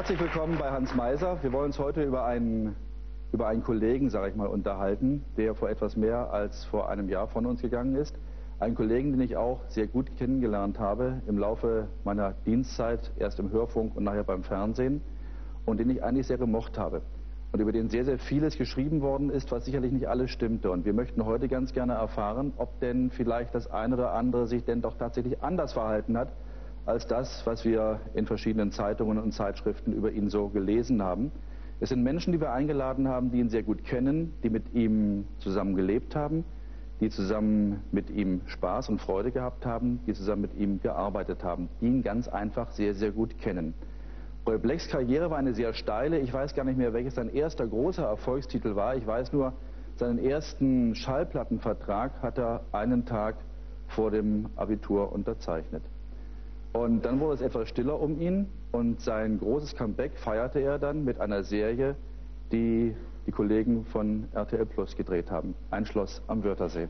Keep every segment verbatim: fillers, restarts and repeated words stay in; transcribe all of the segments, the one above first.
Herzlich willkommen bei Hans Meiser. Wir wollen uns heute über einen, über einen Kollegen, sage ich mal, unterhalten, der vor etwas mehr als vor einem Jahr von uns gegangen ist. Einen Kollegen, den ich auch sehr gut kennengelernt habe im Laufe meiner Dienstzeit, erst im Hörfunk und nachher beim Fernsehen, und den ich eigentlich sehr gemocht habe. Und über den sehr, sehr vieles geschrieben worden ist, was sicherlich nicht alles stimmte. Und wir möchten heute ganz gerne erfahren, ob denn vielleicht das eine oder andere sich denn doch tatsächlich anders verhalten hat, als das, was wir in verschiedenen Zeitungen und Zeitschriften über ihn so gelesen haben. Es sind Menschen, die wir eingeladen haben, die ihn sehr gut kennen, die mit ihm zusammen gelebt haben, die zusammen mit ihm Spaß und Freude gehabt haben, die zusammen mit ihm gearbeitet haben, die ihn ganz einfach sehr, sehr gut kennen. Roy Blechs Karriere war eine sehr steile. Ich weiß gar nicht mehr, welches sein erster großer Erfolgstitel war. Ich weiß nur, seinen ersten Schallplattenvertrag hat er einen Tag vor dem Abitur unterzeichnet. Und dann wurde es etwas stiller um ihn und sein großes Comeback feierte er dann mit einer Serie, die die Kollegen von R T L Plus gedreht haben. Ein Schloss am Wörthersee.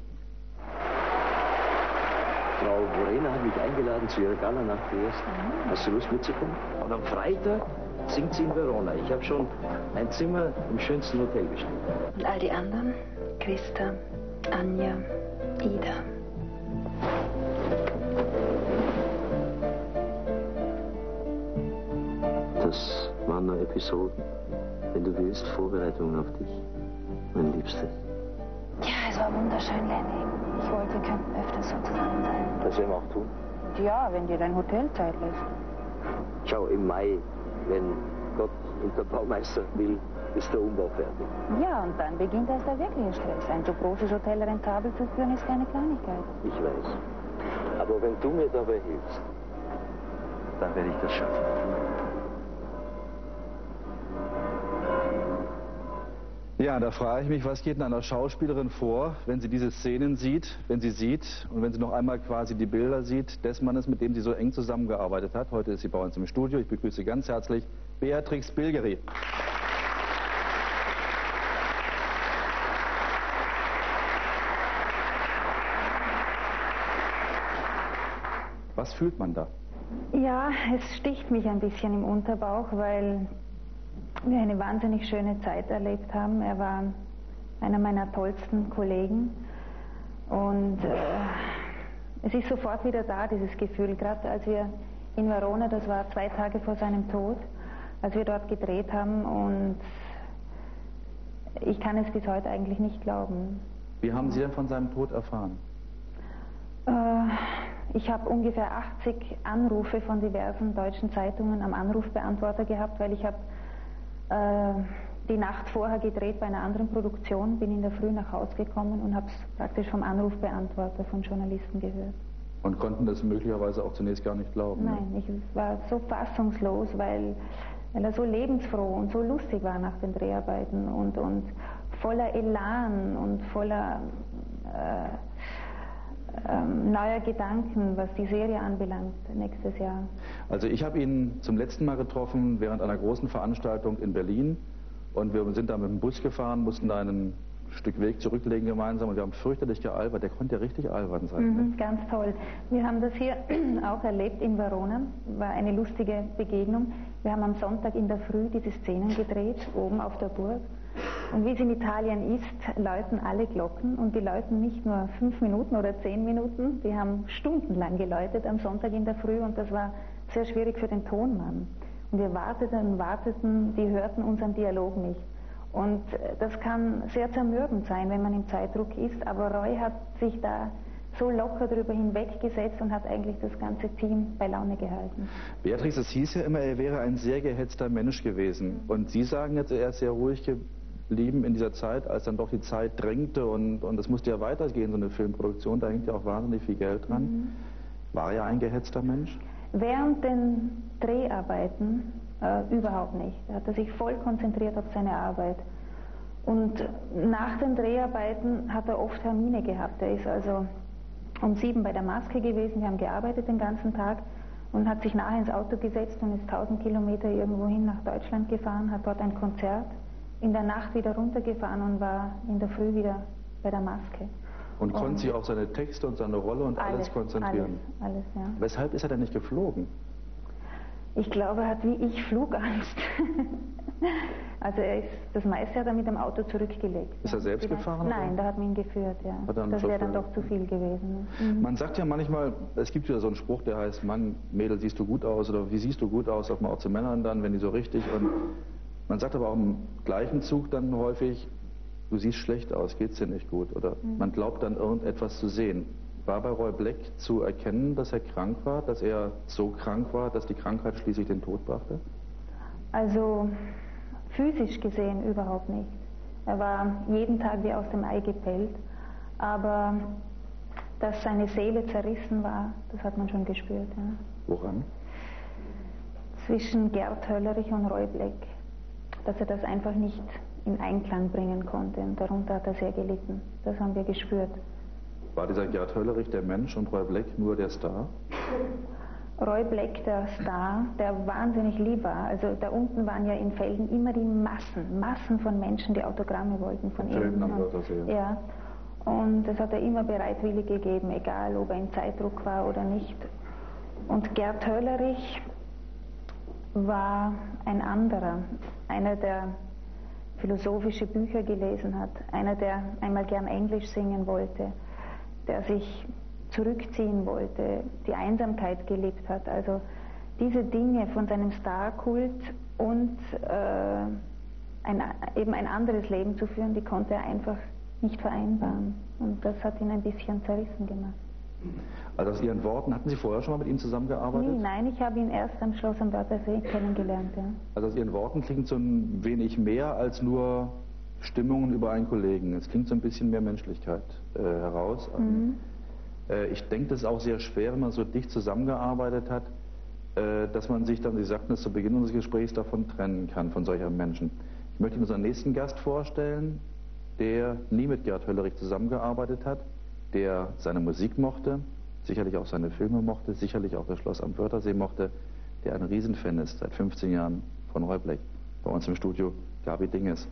Frau Vorena hat mich eingeladen zu ihrer Gala nach der ersten. Hast du Lust mitzukommen? Und am Freitag singt sie in Verona. Ich habe schon ein Zimmer im schönsten Hotel bestellt. Und all die anderen? Christa, Anja, Ida. Das waren nur Episoden. Wenn du willst, Vorbereitungen auf dich, mein Liebster. Ja, es war wunderschön, Lenny. Ich wollte, wir könnten öfter so zusammen sein. Das werden wir auch tun. Ja, wenn dir dein Hotel Zeit lässt. Schau, im Mai, wenn Gott und der Baumeister will, ist der Umbau fertig. Ja, und dann beginnt erst der wirkliche Stress. Ein so großes Hotel rentabel zu führen, ist keine Kleinigkeit. Ich weiß. Aber wenn du mir dabei hilfst, dann werde ich das schaffen. Ja, da frage ich mich, was geht in einer Schauspielerin vor, wenn sie diese Szenen sieht, wenn sie sieht und wenn sie noch einmal quasi die Bilder sieht des Mannes, mit dem sie so eng zusammengearbeitet hat. Heute ist sie bei uns im Studio. Ich begrüße ganz herzlich Beatrix Bilgeri. Was fühlt man da? Ja, es sticht mich ein bisschen im Unterbauch, weil wir eine wahnsinnig schöne Zeit erlebt haben. Er war einer meiner tollsten Kollegen und äh, es ist sofort wieder da, dieses Gefühl, gerade als wir in Verona, das war zwei Tage vor seinem Tod, als wir dort gedreht haben, und ich kann es bis heute eigentlich nicht glauben. Wie haben Sie denn von seinem Tod erfahren? Äh, ich habe ungefähr achtzig Anrufe von diversen deutschen Zeitungen am Anrufbeantworter gehabt, weil ich habe die Nacht vorher gedreht bei einer anderen Produktion, bin in der Früh nach Hause gekommen und habe es praktisch vom Anrufbeantworter von Journalisten gehört. Und konnten das möglicherweise auch zunächst gar nicht glauben? Nein, ich war so fassungslos, weil, weil er so lebensfroh und so lustig war nach den Dreharbeiten und, und voller Elan und voller äh, Ähm, neuer Gedanken, was die Serie anbelangt, nächstes Jahr. Also ich habe ihn zum letzten Mal getroffen während einer großen Veranstaltung in Berlin und wir sind da mit dem Bus gefahren, mussten da ein Stück Weg zurücklegen gemeinsam und wir haben fürchterlich gealbert. Der konnte ja richtig albern sein. Mhm, ne? Ganz toll. Wir haben das hier auch erlebt in Verona, war eine lustige Begegnung. Wir haben am Sonntag in der Früh diese Szenen gedreht, oben auf der Burg. Und wie es in Italien ist, läuten alle Glocken, und die läuten nicht nur fünf Minuten oder zehn Minuten, die haben stundenlang geläutet am Sonntag in der Früh, und das war sehr schwierig für den Tonmann. Und wir warteten und warteten, die hörten unseren Dialog nicht. Und das kann sehr zermürbend sein, wenn man im Zeitdruck ist, aber Roy hat sich da so locker darüber hinweggesetzt und hat eigentlich das ganze Team bei Laune gehalten. Beatrix, es hieß ja immer, er wäre ein sehr gehetzter Mensch gewesen. Und Sie sagen jetzt, er ist sehr ruhig geblieben in dieser Zeit, als dann doch die Zeit drängte und, und es musste ja weitergehen, so eine Filmproduktion, da hängt ja auch wahnsinnig viel Geld dran. Mhm. War er ein gehetzter Mensch? Während den Dreharbeiten äh, überhaupt nicht. Er hat sich voll konzentriert auf seine Arbeit. Und nach den Dreharbeiten hat er oft Termine gehabt. Er ist also um sieben bei der Maske gewesen, wir haben gearbeitet den ganzen Tag, und hat sich nachher ins Auto gesetzt und ist tausend Kilometer irgendwohin nach Deutschland gefahren, hat dort ein Konzert, in der Nacht wieder runtergefahren und war in der Früh wieder bei der Maske. Und konnte sich auf seine Texte und seine Rolle und alles, alles konzentrieren? Alles, alles, ja. Weshalb ist er denn nicht geflogen? Ich glaube, er hat wie ich Flugangst. Also er ist, das meiste hat er mit dem Auto zurückgelegt. Ist er selbst gefahren? Nein, da hat man ihn geführt, ja. Das wäre dann doch zu viel gewesen. Mhm. Man sagt ja manchmal, es gibt wieder so einen Spruch, der heißt, Mann, Mädel, siehst du gut aus, oder wie siehst du gut aus, sagt man auch zu Männern dann, wenn die so richtig, und man sagt aber auch im gleichen Zug dann häufig, du siehst schlecht aus, geht's dir nicht gut, oder mhm. man glaubt dann irgendetwas zu sehen. War bei Roy Black zu erkennen, dass er krank war, dass er so krank war, dass die Krankheit schließlich den Tod brachte? Also physisch gesehen überhaupt nicht. Er war jeden Tag wie aus dem Ei gepellt, aber dass seine Seele zerrissen war, das hat man schon gespürt. Ja. Woran? Zwischen Gerd Höllerich und Roy Black, dass er das einfach nicht in Einklang bringen konnte, und darunter hat er sehr gelitten. Das haben wir gespürt. War dieser Gerd Höllerich der Mensch und Roy Black nur der Star? Roy Black, der Star, der wahnsinnig lieb war. Also da unten waren ja in Velden immer die Massen, Massen von Menschen, die Autogramme wollten von ihm. Und, ja. Und das hat er immer bereitwillig gegeben, egal ob er in Zeitdruck war oder nicht. Und Gerd Höllerich war ein anderer, einer, der philosophische Bücher gelesen hat, einer, der einmal gern Englisch singen wollte, der sich zurückziehen wollte, die Einsamkeit gelebt hat. Also diese Dinge von seinem Starkult und äh, ein, eben ein anderes Leben zu führen, die konnte er einfach nicht vereinbaren. Und das hat ihn ein bisschen zerrissen gemacht. Also aus Ihren Worten, hatten Sie vorher schon mal mit ihm zusammengearbeitet? Nee, nein, ich habe ihn erst am Schloss am Wörthersee kennengelernt. Ja. Also aus Ihren Worten klingt so ein wenig mehr als nur Stimmungen über einen Kollegen. Es klingt so ein bisschen mehr Menschlichkeit äh, heraus. Mhm. Ich denke, das ist auch sehr schwer, wenn man so dicht zusammengearbeitet hat, dass man sich dann, Sie sagten es zu Beginn unseres Gesprächs, davon trennen kann, von solchen Menschen. Ich möchte Ihnen unseren nächsten Gast vorstellen, der nie mit Gerd Höllerich zusammengearbeitet hat, der seine Musik mochte, sicherlich auch seine Filme mochte, sicherlich auch das Schloss am Wörthersee mochte, der ein Riesenfan ist seit fünfzehn Jahren von Roy Black. Bei uns im Studio Gabi Dinges.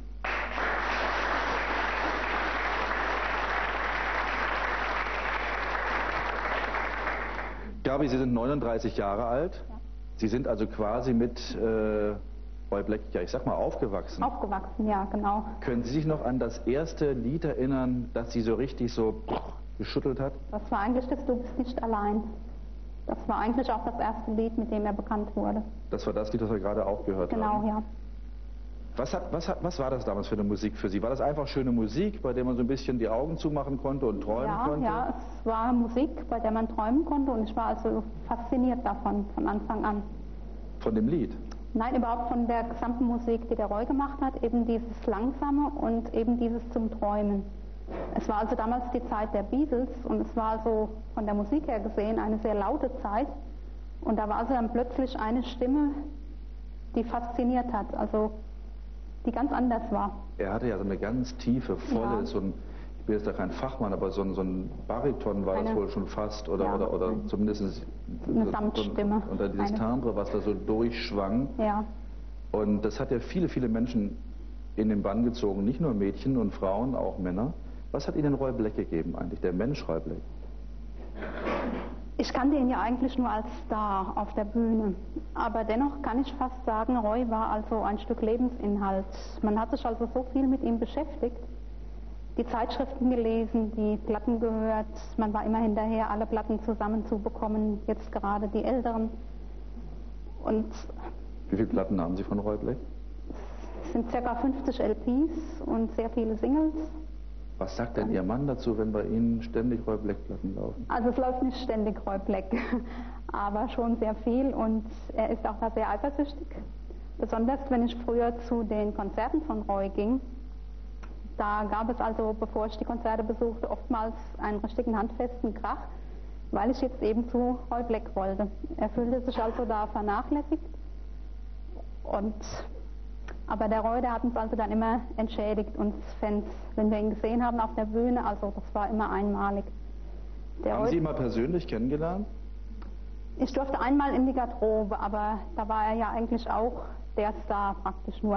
Gabi, Sie sind neununddreißig Jahre alt. Ja. Sie sind also quasi mit äh, Roy Black, ja, ich sag mal, aufgewachsen. Aufgewachsen, ja, genau. Können Sie sich noch an das erste Lied erinnern, das Sie so richtig so geschüttelt hat? Das war eigentlich das Du bist nicht allein. Das war eigentlich auch das erste Lied, mit dem er bekannt wurde. Das war das Lied, das wir gerade auch gehört genau, haben? Genau, ja. Was, hat, was, hat, was war das damals für eine Musik für Sie? War das einfach schöne Musik, bei der man so ein bisschen die Augen zumachen konnte und träumen ja, konnte? Ja, es war Musik, bei der man träumen konnte, und ich war also fasziniert davon, von Anfang an. Von dem Lied? Nein, überhaupt von der gesamten Musik, die der Roy gemacht hat, eben dieses Langsame und eben dieses zum Träumen. Es war also damals die Zeit der Beatles, und es war also von der Musik her gesehen eine sehr laute Zeit, und da war also dann plötzlich eine Stimme, die fasziniert hat. Also die ganz anders war. Er hatte ja so eine ganz tiefe, volle, ja. so ein, ich bin jetzt da kein Fachmann, aber so ein, so ein Bariton war eine, das wohl schon fast, oder, ja, oder, oder zumindest eine so, Samtstimme. So, oder dieses eine. Timbre, was da so durchschwang. Ja. Und das hat ja viele, viele Menschen in den Bann gezogen, nicht nur Mädchen und Frauen, auch Männer. Was hat Ihnen Roy Black gegeben eigentlich, der Mensch Roy Black? Ich kannte ihn ja eigentlich nur als Star auf der Bühne, aber dennoch kann ich fast sagen, Roy war also ein Stück Lebensinhalt. Man hat sich also so viel mit ihm beschäftigt, die Zeitschriften gelesen, die Platten gehört, man war immer hinterher, alle Platten zusammenzubekommen, jetzt gerade die älteren. Und wie viele Platten haben Sie von Roy Black? Es sind ca. fünfzig L Ps und sehr viele Singles. Was sagt denn Ihr Mann dazu, wenn bei Ihnen ständig Roy Black-Platten laufen? Also es läuft nicht ständig Roy Black, aber schon sehr viel, und er ist auch da sehr eifersüchtig. Besonders wenn ich früher zu den Konzerten von Roy ging, da gab es also, bevor ich die Konzerte besuchte, oftmals einen richtigen handfesten Krach, weil ich jetzt eben zu Roy Black wollte. Er fühlte sich also da vernachlässigt, und aber der Roy, der hat uns also dann immer entschädigt, uns Fans, wenn wir ihn gesehen haben auf der Bühne, also das war immer einmalig. Der haben Roy, Sie ihn mal persönlich kennengelernt? Ich durfte einmal in die Garderobe, aber da war er ja eigentlich auch der Star praktisch nur.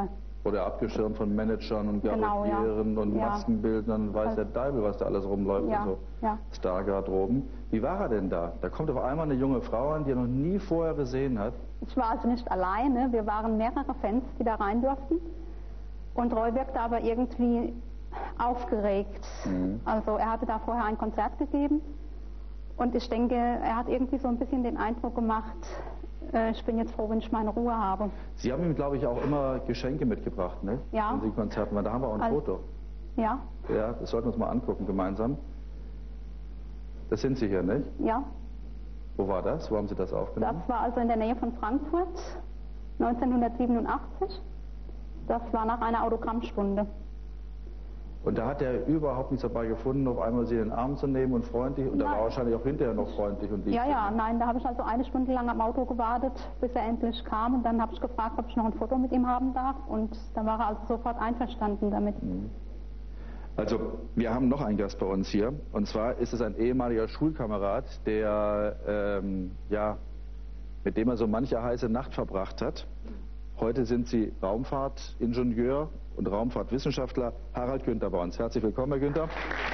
Oder abgeschirmt von Managern und Genau, ja. Garderobieren und Ja. Maskenbildnern und weiß Also- der Deibel, was da alles rumläuft Ja, und so. ja. Stargarderoben. Wie war er denn da? Da kommt auf einmal eine junge Frau an, die er noch nie vorher gesehen hat. Ich war also nicht alleine, wir waren mehrere Fans, die da rein durften. Und Roy wirkte aber irgendwie aufgeregt. Mhm. Also er hatte da vorher ein Konzert gegeben und ich denke, er hat irgendwie so ein bisschen den Eindruck gemacht, äh, ich bin jetzt froh, wenn ich meine Ruhe habe. Sie haben ihm, glaube ich, auch immer Geschenke mitgebracht, ne? Ja. Wenn Sie Konzerten waren. Da haben wir auch ein Al- Foto. Ja, Ja, das sollten wir uns mal angucken gemeinsam. Das sind Sie hier, nicht? ja. Wo war das? Wo haben Sie das Das aufgenommen? war also in der Nähe von Frankfurt, neunzehnhundertsiebenundachtzig. Das war nach einer Autogrammstunde. Und da hat er überhaupt nichts dabei gefunden, auf einmal Sie in den Arm zu nehmen und freundlich. Und er Nein. war wahrscheinlich auch hinterher noch freundlich und lieb. Ja, zu ja, Ihnen. nein, da habe ich also eine Stunde lang am Auto gewartet, bis er endlich kam. Und dann habe ich gefragt, ob ich noch ein Foto mit ihm haben darf. Und dann war er also sofort einverstanden damit. Also, wir haben noch einen Gast bei uns hier. Und zwar ist es ein ehemaliger Schulkamerad, der, ähm, ja, mit dem er so manche heiße Nacht verbracht hat. Heute sind Sie Raumfahrtingenieur und Raumfahrtwissenschaftler. Harald Günther bei uns. Herzlich willkommen, Herr Günther.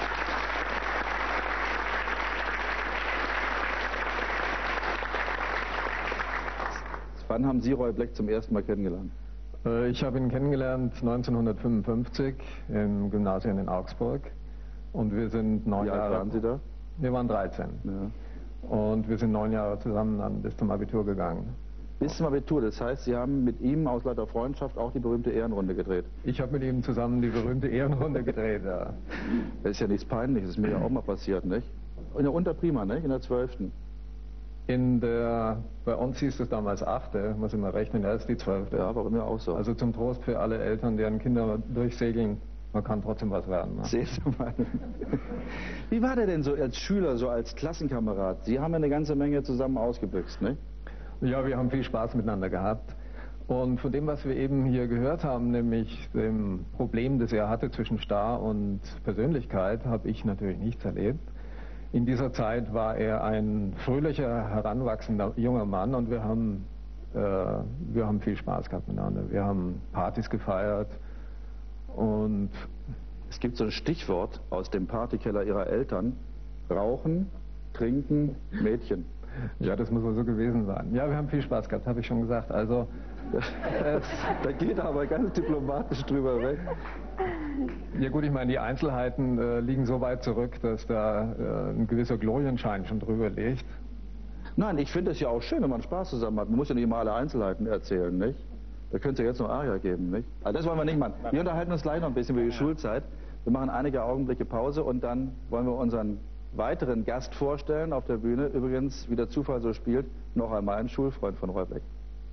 Wann haben Sie Roy Black zum ersten Mal kennengelernt? Äh, Ich habe ihn kennengelernt neunzehnhundertfünfundfünfzig im Gymnasium in Augsburg und wir sind neun Wie alt Jahre. waren Sie da? Wir waren dreizehn Ja. und wir sind neun Jahre zusammen dann bis zum Abitur gegangen. Bis zum Abitur, das heißt, Sie haben mit ihm aus lauter Freundschaft auch die berühmte Ehrenrunde gedreht. Ich habe mit ihm zusammen die berühmte Ehrenrunde gedreht. Ja. Das ist ja nichts Peinliches, das ist mir ja auch mal passiert, nicht? In der Unterprima, nicht? In der zwölften. In der, bei uns hieß es damals achte, muss ich mal rechnen, er ist die zwölfte. Ja, war bei mir auch so. Also zum Trost für alle Eltern, deren Kinder durchsegeln, man kann trotzdem was werden. Ne? Sehen Sie mal. Wie war der denn so als Schüler, so als Klassenkamerad? Sie haben ja eine ganze Menge zusammen ausgebüxt, nicht? Ja, wir haben viel Spaß miteinander gehabt. Und von dem, was wir eben hier gehört haben, nämlich dem Problem, das er hatte zwischen Star und Persönlichkeit, habe ich natürlich nichts erlebt. In dieser Zeit war er ein fröhlicher, heranwachsender junger Mann und wir haben, äh, wir haben viel Spaß gehabt miteinander. Wir haben Partys gefeiert und Es gibt so ein Stichwort aus dem Partykeller Ihrer Eltern. Rauchen, trinken, Mädchen. ja, das muss wohl so gewesen sein. Ja, wir haben viel Spaß gehabt, habe ich schon gesagt. Also Das, da geht er aber ganz diplomatisch drüber weg. ja gut, ich meine, die Einzelheiten äh, liegen so weit zurück, dass da äh, ein gewisser Glorienschein schon drüber liegt. Nein, ich finde es ja auch schön, wenn man Spaß zusammen hat. Man muss ja nicht immer alle Einzelheiten erzählen, nicht? Da könnte es ja jetzt noch Aria geben, nicht? Also das wollen wir nicht machen. Wir unterhalten uns gleich noch ein bisschen über die Schulzeit. Wir machen einige Augenblicke Pause und dann wollen wir unseren weiteren Gast vorstellen auf der Bühne. Übrigens, wie der Zufall so spielt, noch einmal ein Schulfreund von Roy Black.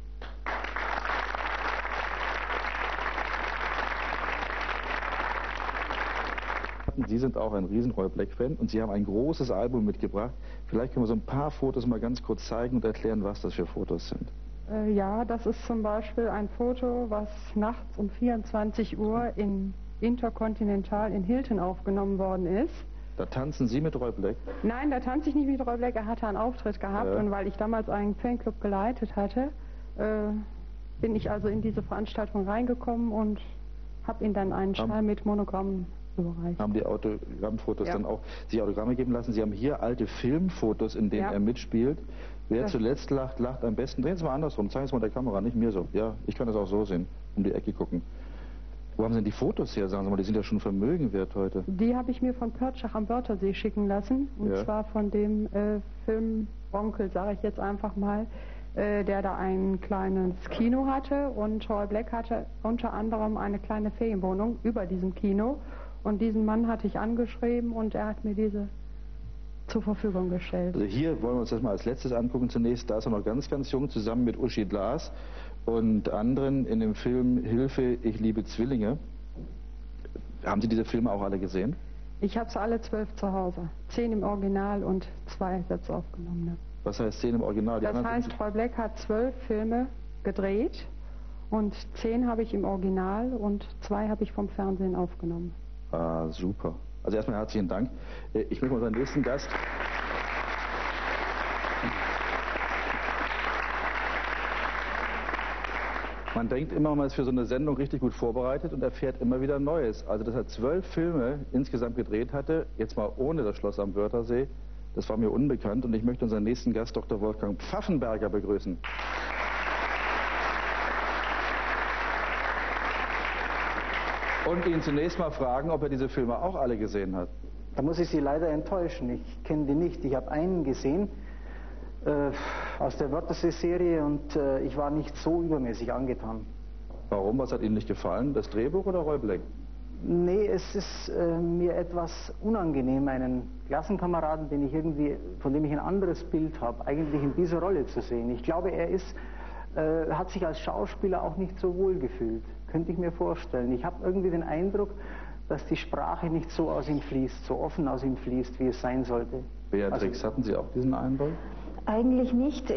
Sie sind auch ein riesen Roy Black-Fan und Sie haben ein großes Album mitgebracht. Vielleicht können wir so ein paar Fotos mal ganz kurz zeigen und erklären, was das für Fotos sind. Äh, Ja, das ist zum Beispiel ein Foto, was nachts um vierundzwanzig Uhr in Intercontinental in Hilton aufgenommen worden ist. Da tanzen Sie mit Roy Black. Nein, da tanze ich nicht mit Roy Black, er hatte einen Auftritt gehabt Ja. und weil ich damals einen Fanclub geleitet hatte, äh, bin ich also in diese Veranstaltung reingekommen und habe ihm dann einen Haben- Schal mit Monogramm überreicht. Haben die Autogrammfotos Ja. dann auch sich Autogramme geben lassen. Sie haben hier alte Filmfotos, in denen Ja. er mitspielt. Wer Das- zuletzt lacht, lacht am besten. Drehen Sie mal andersrum, zeigen Sie mal der Kamera, nicht mir so. Ja, ich kann das auch so sehen, um die Ecke gucken. Wo haben Sie denn die Fotos her, sagen Sie mal, die sind ja schon Vermögen wert heute. Die habe ich mir von Pörtschach am Wörthersee schicken lassen. Und Ja. zwar von dem äh, Filmonkel, sage ich jetzt einfach mal, äh, der da ein kleines Kino hatte. Und Roy Black hatte unter anderem eine kleine Ferienwohnung über diesem Kino. Und diesen Mann hatte ich angeschrieben und er hat mir diese zur Verfügung gestellt. Also hier wollen wir uns das mal als letztes angucken zunächst. Da ist er noch ganz, ganz jung, zusammen mit Uschi Glas und anderen in dem Film Hilfe, ich liebe Zwillinge. Haben Sie diese Filme auch alle gesehen? Ich habe sie alle zwölf zu Hause. Zehn im Original und zwei selbst aufgenommene. Was heißt Szene im Original? Die Das anderen heißt, sind- Roy Black hat zwölf Filme gedreht und zehn habe ich im Original und zwei habe ich vom Fernsehen aufgenommen. Ah, super. Also erstmal herzlichen Dank. Äh, Ich möchte unseren nächsten Gast. Man denkt immer, man ist für so eine Sendung richtig gut vorbereitet und erfährt immer wieder Neues. Also, dass er zwölf Filme insgesamt gedreht hatte, jetzt mal ohne das Schloss am Wörthersee, das war mir unbekannt. Und ich möchte unseren nächsten Gast, Doktor Wolfgang Pfaffenberger, begrüßen. Und ihn zunächst mal fragen, ob er diese Filme auch alle gesehen hat. Da muss ich Sie leider enttäuschen. Ich kenne die nicht. Ich habe einen gesehen äh, aus der Wörthersee-Serie und äh, ich war nicht so übermäßig angetan. Warum? Was hat Ihnen nicht gefallen? Das Drehbuch oder Roy Black? Nee, es ist äh, mir etwas unangenehm, einen Klassenkameraden, den ich irgendwie, von dem ich ein anderes Bild habe, eigentlich in dieser Rolle zu sehen. Ich glaube, er ist, äh, hat sich als Schauspieler auch nicht so wohl gefühlt. Könnte ich mir vorstellen. Ich habe irgendwie den Eindruck, dass die Sprache nicht so aus ihm fließt, so offen aus ihm fließt, wie es sein sollte. Beatrix, also, hatten Sie auch diesen Eindruck? Eigentlich nicht.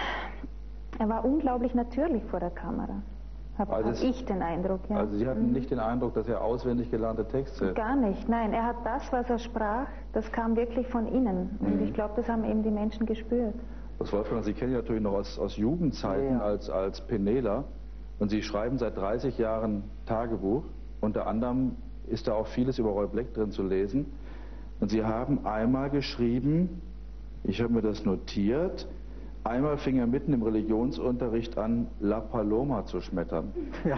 Er war unglaublich natürlich vor der Kamera. Habe also hab ich den Eindruck, ja. Also Sie hatten mhm. nicht den Eindruck, dass er auswendig gelernte Texte... Gar nicht, nein. Er hat das, was er sprach, das kam wirklich von innen. Mhm. Und ich glaube, das haben eben die Menschen gespürt. Das Wolfgang, Sie kennen ihn natürlich noch aus, aus Jugendzeiten ja. als, als Penela. Und Sie schreiben seit dreißig Jahren Tagebuch. Unter anderem ist da auch vieles über Roy Black drin zu lesen. Und Sie haben einmal geschrieben, ich habe mir das notiert, einmal fing er mitten im Religionsunterricht an, La Paloma zu schmettern. Ja.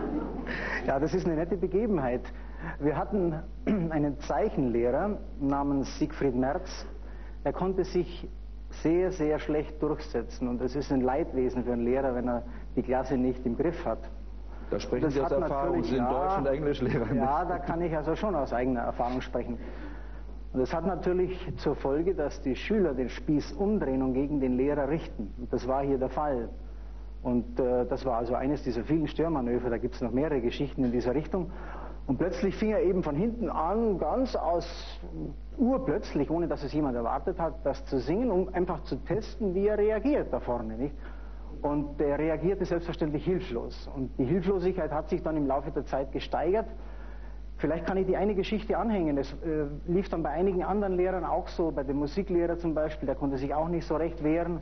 Ja, das ist eine nette Begebenheit. Wir hatten einen Zeichenlehrer namens Siegfried Merz. Er konnte sich sehr, sehr schlecht durchsetzen. Und es ist ein Leidwesen für einen Lehrer, wenn er die Klasse nicht im Griff hat. Da sprechen Sie aus Erfahrung, Sie sind ja, Deutsch- und Englischlehrer. Ja, da kann ich also schon aus eigener Erfahrung sprechen. Und das hat natürlich zur Folge, dass die Schüler den Spieß umdrehen und gegen den Lehrer richten. Und das war hier der Fall. Und äh, das war also eines dieser vielen Störmanöver, da gibt es noch mehrere Geschichten in dieser Richtung. Und plötzlich fing er eben von hinten an, ganz aus urplötzlich, ohne dass es jemand erwartet hat, das zu singen, um einfach zu testen, wie er reagiert da vorne, nicht? Und er reagierte selbstverständlich hilflos. Und die Hilflosigkeit hat sich dann im Laufe der Zeit gesteigert. Vielleicht kann ich die eine Geschichte anhängen. Es äh, lief dann bei einigen anderen Lehrern auch so, bei dem Musiklehrer zum Beispiel, der konnte sich auch nicht so recht wehren.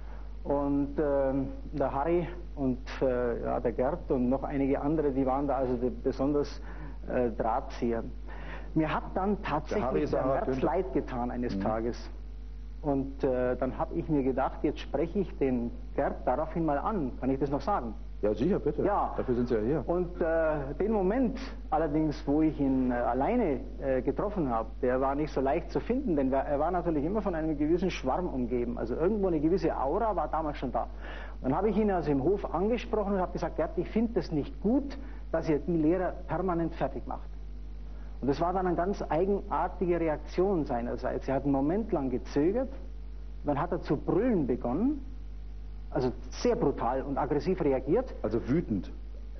Und äh, der Harry und äh, ja, der Gerd und noch einige andere, die waren da also die, besonders äh, Drahtzieher. Mir hat dann tatsächlich der, der Merz leid getan eines mhm. Tages. Und äh, dann habe ich mir gedacht, jetzt spreche ich den Gerd daraufhin mal an. Kann ich das noch sagen? Ja, sicher, bitte. Ja. Dafür sind Sie ja hier. Und äh, den Moment allerdings, wo ich ihn äh, alleine äh, getroffen habe, der war nicht so leicht zu finden, denn er war natürlich immer von einem gewissen Schwarm umgeben. Also irgendwo eine gewisse Aura war damals schon da. Und dann habe ich ihn also im Hof angesprochen und habe gesagt, Gerd, ich finde das nicht gut, dass ihr die Lehrer permanent fertig macht. Und das war dann eine ganz eigenartige Reaktion seinerseits. Er hat einen Moment lang gezögert, dann hat er zu brüllen begonnen, also sehr brutal und aggressiv reagiert. Also wütend?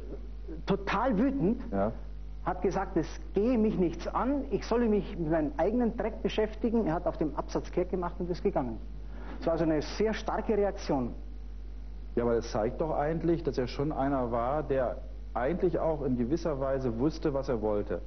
Total wütend. Ja. Hat gesagt, es gehe mich nichts an, ich solle mich mit meinem eigenen Dreck beschäftigen. Er hat auf dem Absatz kehrt gemacht und ist gegangen. Das war also eine sehr starke Reaktion. Ja, aber es zeigt doch eigentlich, dass er schon einer war, der eigentlich auch in gewisser Weise wusste, was er wollte.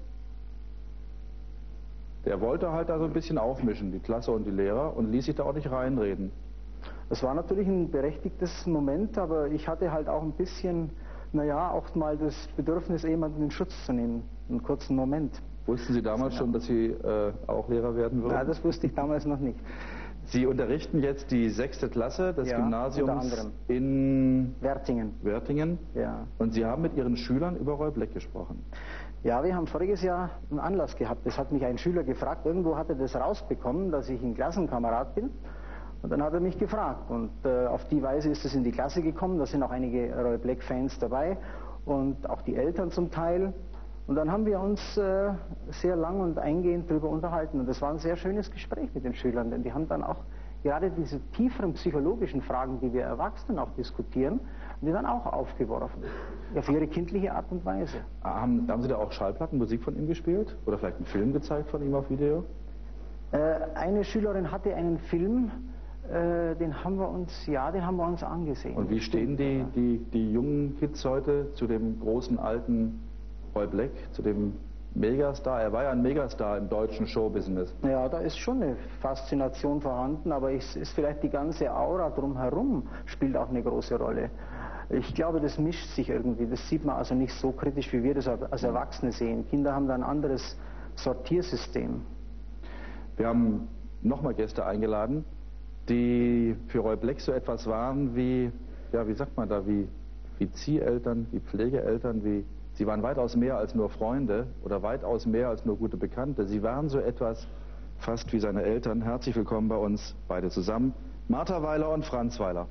Der wollte halt da so ein bisschen aufmischen, die Klasse und die Lehrer, und ließ sich da auch nicht reinreden. Das war natürlich ein berechtigtes Moment, aber ich hatte halt auch ein bisschen, naja, auch mal das Bedürfnis, jemanden in Schutz zu nehmen, einen kurzen Moment. Wussten Sie damals schon, dass Sie äh, auch Lehrer werden würden? Nein, das wusste ich damals noch nicht. Sie unterrichten jetzt die sechste Klasse des ja, Gymnasiums in Wertingen. Wertingen. Ja. Und Sie haben mit Ihren Schülern über Roy Black gesprochen. Ja, wir haben voriges Jahr einen Anlass gehabt. Das hat mich ein Schüler gefragt. Irgendwo hat er das rausbekommen, dass ich ein Klassenkamerad bin. Und dann hat er mich gefragt. Und äh, auf die Weise ist es in die Klasse gekommen. Da sind auch einige Roy Black-Fans dabei und auch die Eltern zum Teil. Und dann haben wir uns äh, sehr lang und eingehend darüber unterhalten. Und das war ein sehr schönes Gespräch mit den Schülern, denn die haben dann auch gerade diese tieferen psychologischen Fragen, die wir Erwachsenen auch diskutieren, haben die dann auch aufgeworfen. Auf ihre kindliche Art und Weise. Haben, haben Sie da auch Schallplatten, Musik von ihm gespielt? Oder vielleicht einen Film gezeigt von ihm auf Video? Äh, eine Schülerin hatte einen Film, äh, den haben wir uns, ja, den haben wir uns angesehen. Und wie stehen die, die, die jungen Kids heute zu dem großen alten Roy Black, zu dem Megastar? Er war ja ein Megastar im deutschen Showbusiness. Ja, da ist schon eine Faszination vorhanden, aber es ist vielleicht die ganze Aura drumherum spielt auch eine große Rolle. Ich glaube, das mischt sich irgendwie. Das sieht man also nicht so kritisch, wie wir das als Erwachsene sehen. Kinder haben da ein anderes Sortiersystem. Wir haben nochmal Gäste eingeladen, die für Roy Black so etwas waren wie, ja, wie sagt man da, wie, wie Zieheltern, wie Pflegeeltern, wie, sie waren weitaus mehr als nur Freunde oder weitaus mehr als nur gute Bekannte. Sie waren so etwas fast wie seine Eltern. Herzlich willkommen bei uns, beide zusammen, Martha Weiler und Franz Weiler.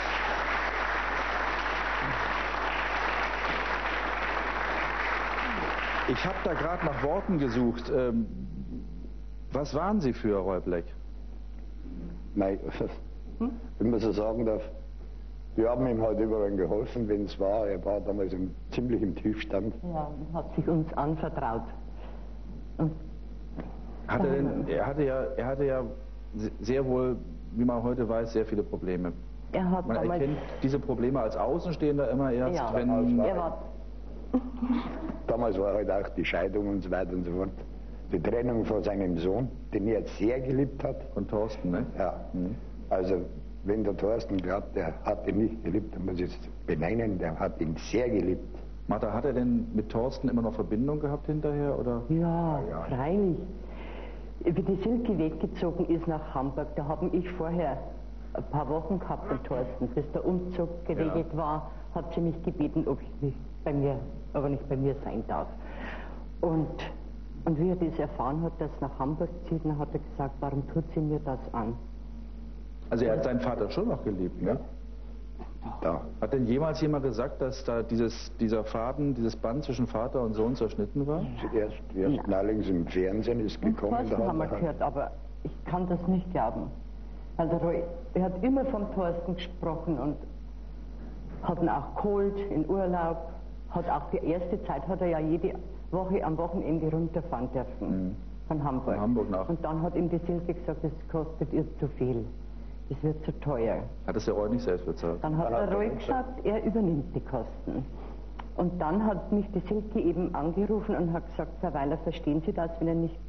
Ich habe da gerade nach Worten gesucht. Ähm, was waren Sie für Roy Black? Nein, wenn man so sagen darf, wir haben ihm halt überall geholfen, wenn es war. Er war damals im, ziemlich im Tiefstand. Ja, und hat sich uns anvertraut. Und hat er, denn, er, hatte ja, er hatte ja sehr wohl, wie man heute weiß, sehr viele Probleme. Er hat man damals erkennt diese Probleme als Außenstehender immer erst, ja, wenn... Er war damals war halt auch die Scheidung und so weiter und so fort. Die Trennung von seinem Sohn, den er sehr geliebt hat. Von Thorsten, ne? Ja. Mhm. Also, wenn der Thorsten glaubt, der hat ihn nicht geliebt, dann muss ich es benennen, der hat ihn sehr geliebt. Martha, hat er denn mit Thorsten immer noch Verbindung gehabt hinterher, oder? Ja, ja. Freilich. Wie die Silke weggezogen ist nach Hamburg, da habe ich vorher ein paar Wochen gehabt mit Thorsten. Bis der Umzug geregelt ja. war, hat sie mich gebeten, ob ich nicht bei mir, aber nicht bei mir sein darf. Und, und wie er das erfahren hat, dass er nach Hamburg zieht, dann hat er gesagt, warum tut sie mir das an? Also er hat seinen Vater schon noch geliebt, ne? Da. Hat denn jemals jemand gesagt, dass da dieses, dieser Faden, dieses Band zwischen Vater und Sohn zerschnitten war? Erst, erst neulich im Fernsehen ist gekommen. Und Thorsten haben wir gehört, aber ich kann das nicht glauben. Weil der Roy, er hat immer vom Thorsten gesprochen und hat ihn auch geholt in Urlaub. Hat auch die erste Zeit hat er ja jede Woche am Wochenende runterfahren dürfen. Mhm. Von Hamburg. Von Hamburg nach. Und dann hat ihm die Silke gesagt, das kostet ihr zu viel. Das wird zu teuer. Hat es der Roy nicht selbst bezahlt? Dann hat der Roy gesagt, er übernimmt die Kosten. Und dann hat mich die Silke eben angerufen und hat gesagt, Herr Weiler, verstehen Sie das, wenn er nicht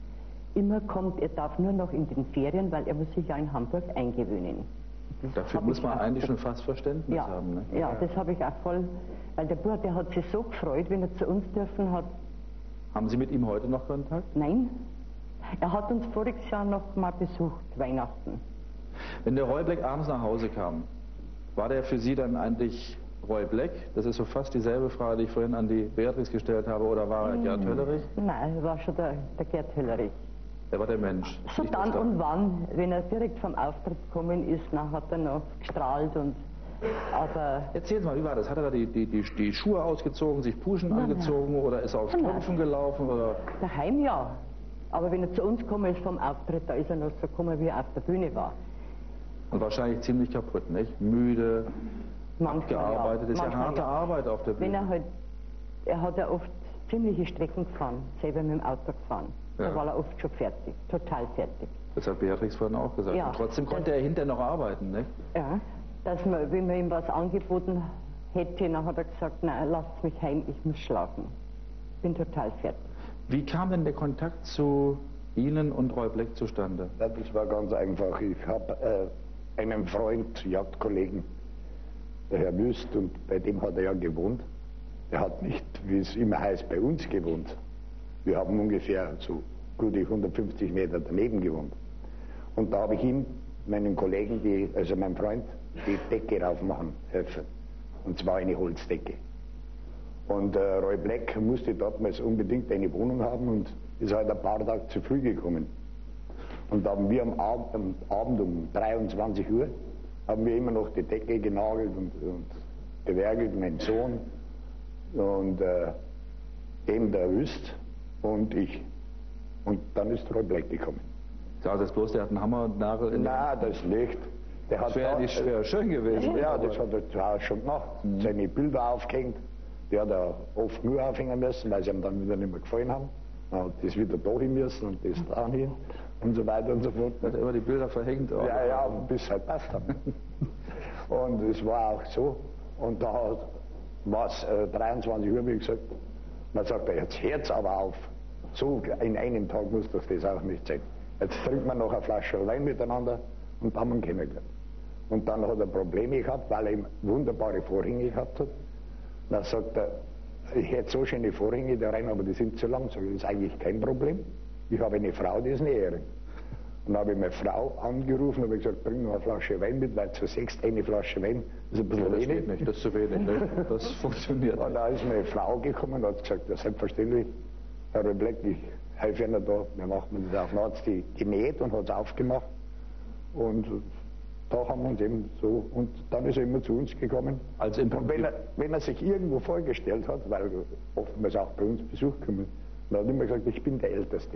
immer kommt, er darf nur noch in den Ferien, weil er muss sich ja in Hamburg eingewöhnen. Das Dafür muss man eigentlich schon fast Verständnis ja, haben. Ne? Ja, das habe ich auch voll, weil der Bub, der hat sich so gefreut, wenn er zu uns dürfen hat. Haben Sie mit ihm heute noch Kontakt? Nein. Er hat uns voriges Jahr noch mal besucht, Weihnachten. Wenn der Roy Black abends nach Hause kam, war der für Sie dann eigentlich Roy Black? Das ist so fast dieselbe Frage, die ich vorhin an die Beatrix gestellt habe, oder war er Gerd Höllerich? Nein, er war schon der, der Gerd Höllerich. Er war der Mensch. So dann und wann, wenn er direkt vom Auftritt gekommen ist, dann hat er noch gestrahlt und... Aber... Erzählen Sie mal, wie war das? Hat er da die, die, die, die Schuhe ausgezogen, sich Puschen nein, angezogen nein. oder ist er auf Strümpfen gelaufen? Oder? Daheim ja. Aber wenn er zu uns gekommen ist vom Auftritt, da ist er noch so gekommen, wie er auf der Bühne war. Und wahrscheinlich ziemlich kaputt, nicht? Müde, abgearbeitet. Das ist ja harte ja. Arbeit auf der Bühne. Wenn er halt... Er hat ja oft ziemliche Strecken gefahren, selber mit dem Auto gefahren. Ja. Da war er oft schon fertig, total fertig. Das hat Beatrix vorhin auch gesagt. Ja, und trotzdem konnte er hinterher noch arbeiten, nicht? Ja, dass man, wenn man ihm was angeboten hätte, dann hat er gesagt, nein, lasst mich heim, ich muss schlafen. Bin total fertig. Wie kam denn der Kontakt zu Ihnen und Roy Black zustande? Ja, das war ganz einfach. Ich habe äh, einen Freund, Jagdkollegen, der Herr Wüst, und bei dem hat er ja gewohnt. Er hat nicht, wie es immer heißt, bei uns gewohnt. Wir haben ungefähr so gute hundertfünfzig Meter daneben gewohnt. Und da habe ich ihm, meinen Kollegen, die, also meinem Freund, die Decke raufmachen helfen. Und zwar eine Holzdecke. Und äh, Roy Black musste damals unbedingt eine Wohnung haben und ist halt ein paar Tage zu früh gekommen. Und da haben wir am Abend, am Abend um dreiundzwanzig Uhr haben wir immer noch die Decke genagelt und, und gewerkelt, mein Sohn und äh, eben der Wüst und ich. Und dann ist Roy Black gekommen. Ja, das bloß, der hat einen Hammernagel in Nein, das nicht. Der das wäre da, wär schön gewesen. Ja, das hat er zu Hause schon gemacht. Mhm. Seine Bilder aufgehängt. Die hat er oft nur aufhängen müssen, weil sie ihm dann wieder nicht mehr gefallen haben. Dann hat das wieder da hin müssen und das da hin und so weiter und so fort. Hat er immer die Bilder verhängt? Auch. Ja, ja, bis halt passt haben. Und es war auch so. Und da war es äh, dreiundzwanzig Uhr, wie gesagt. Man sagt, jetzt hört's aber auf. So in einem Tag muss das das auch nicht sein. Jetzt trinkt man noch eine Flasche Wein miteinander und haben ihn kennengelernt. Und dann hat er Probleme gehabt, weil er eben wunderbare Vorhänge gehabt hat. Dann sagt er, ich hätte so schöne Vorhänge da rein, aber die sind zu lang. Sag ich, das ist eigentlich kein Problem. Ich habe eine Frau, die ist eine Ehre. Und dann habe ich meine Frau angerufen und habe gesagt, bring mir eine Flasche Wein mit, weil zu sechs eine Flasche Wein ist ein bisschen das wenig. Geht nicht, das ist zu wenig, ne? Das funktioniert. Und da ist meine Frau gekommen und hat gesagt, ja selbstverständlich, Herr Roy-Black, ich helfe Ihnen da, wir machen das auf. Dann hat sie die genäht und hat es aufgemacht. Und da haben wir uns eben so, und dann ist er immer zu uns gekommen. Also im und wenn er, wenn er sich irgendwo vorgestellt hat, weil oftmals auch bei uns Besuch kommen, dann hat er immer gesagt, ich bin der Älteste.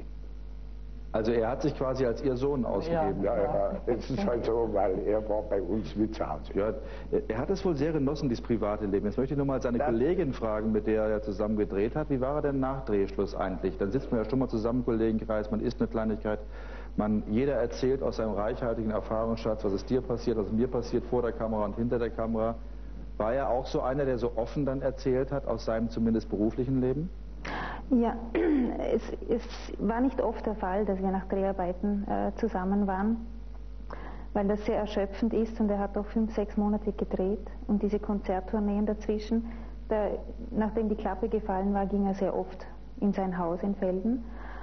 Also er hat sich quasi als Ihr Sohn ausgegeben. Ja, ja, es ist halt so, weil er war bei uns wie zu Hause. Ja, er hat es wohl sehr genossen, dieses private Leben. Jetzt möchte ich nur mal seine ja. Kollegin fragen, mit der er zusammen gedreht hat. Wie war er denn nach Drehschluss eigentlich? Dann sitzt man ja schon mal zusammen im Kollegenkreis, man isst eine Kleinigkeit. Man, jeder erzählt aus seinem reichhaltigen Erfahrungsschatz, was ist dir passiert, was ist mir passiert, vor der Kamera und hinter der Kamera. War er auch so einer, der so offen dann erzählt hat, aus seinem zumindest beruflichen Leben? Ja, es, es war nicht oft der Fall, dass wir nach Dreharbeiten äh, zusammen waren, weil das sehr erschöpfend ist und er hat auch fünf, sechs Monate gedreht und diese Konzerttourneen dazwischen. Da, nachdem die Klappe gefallen war, ging er sehr oft in sein Haus in Velden.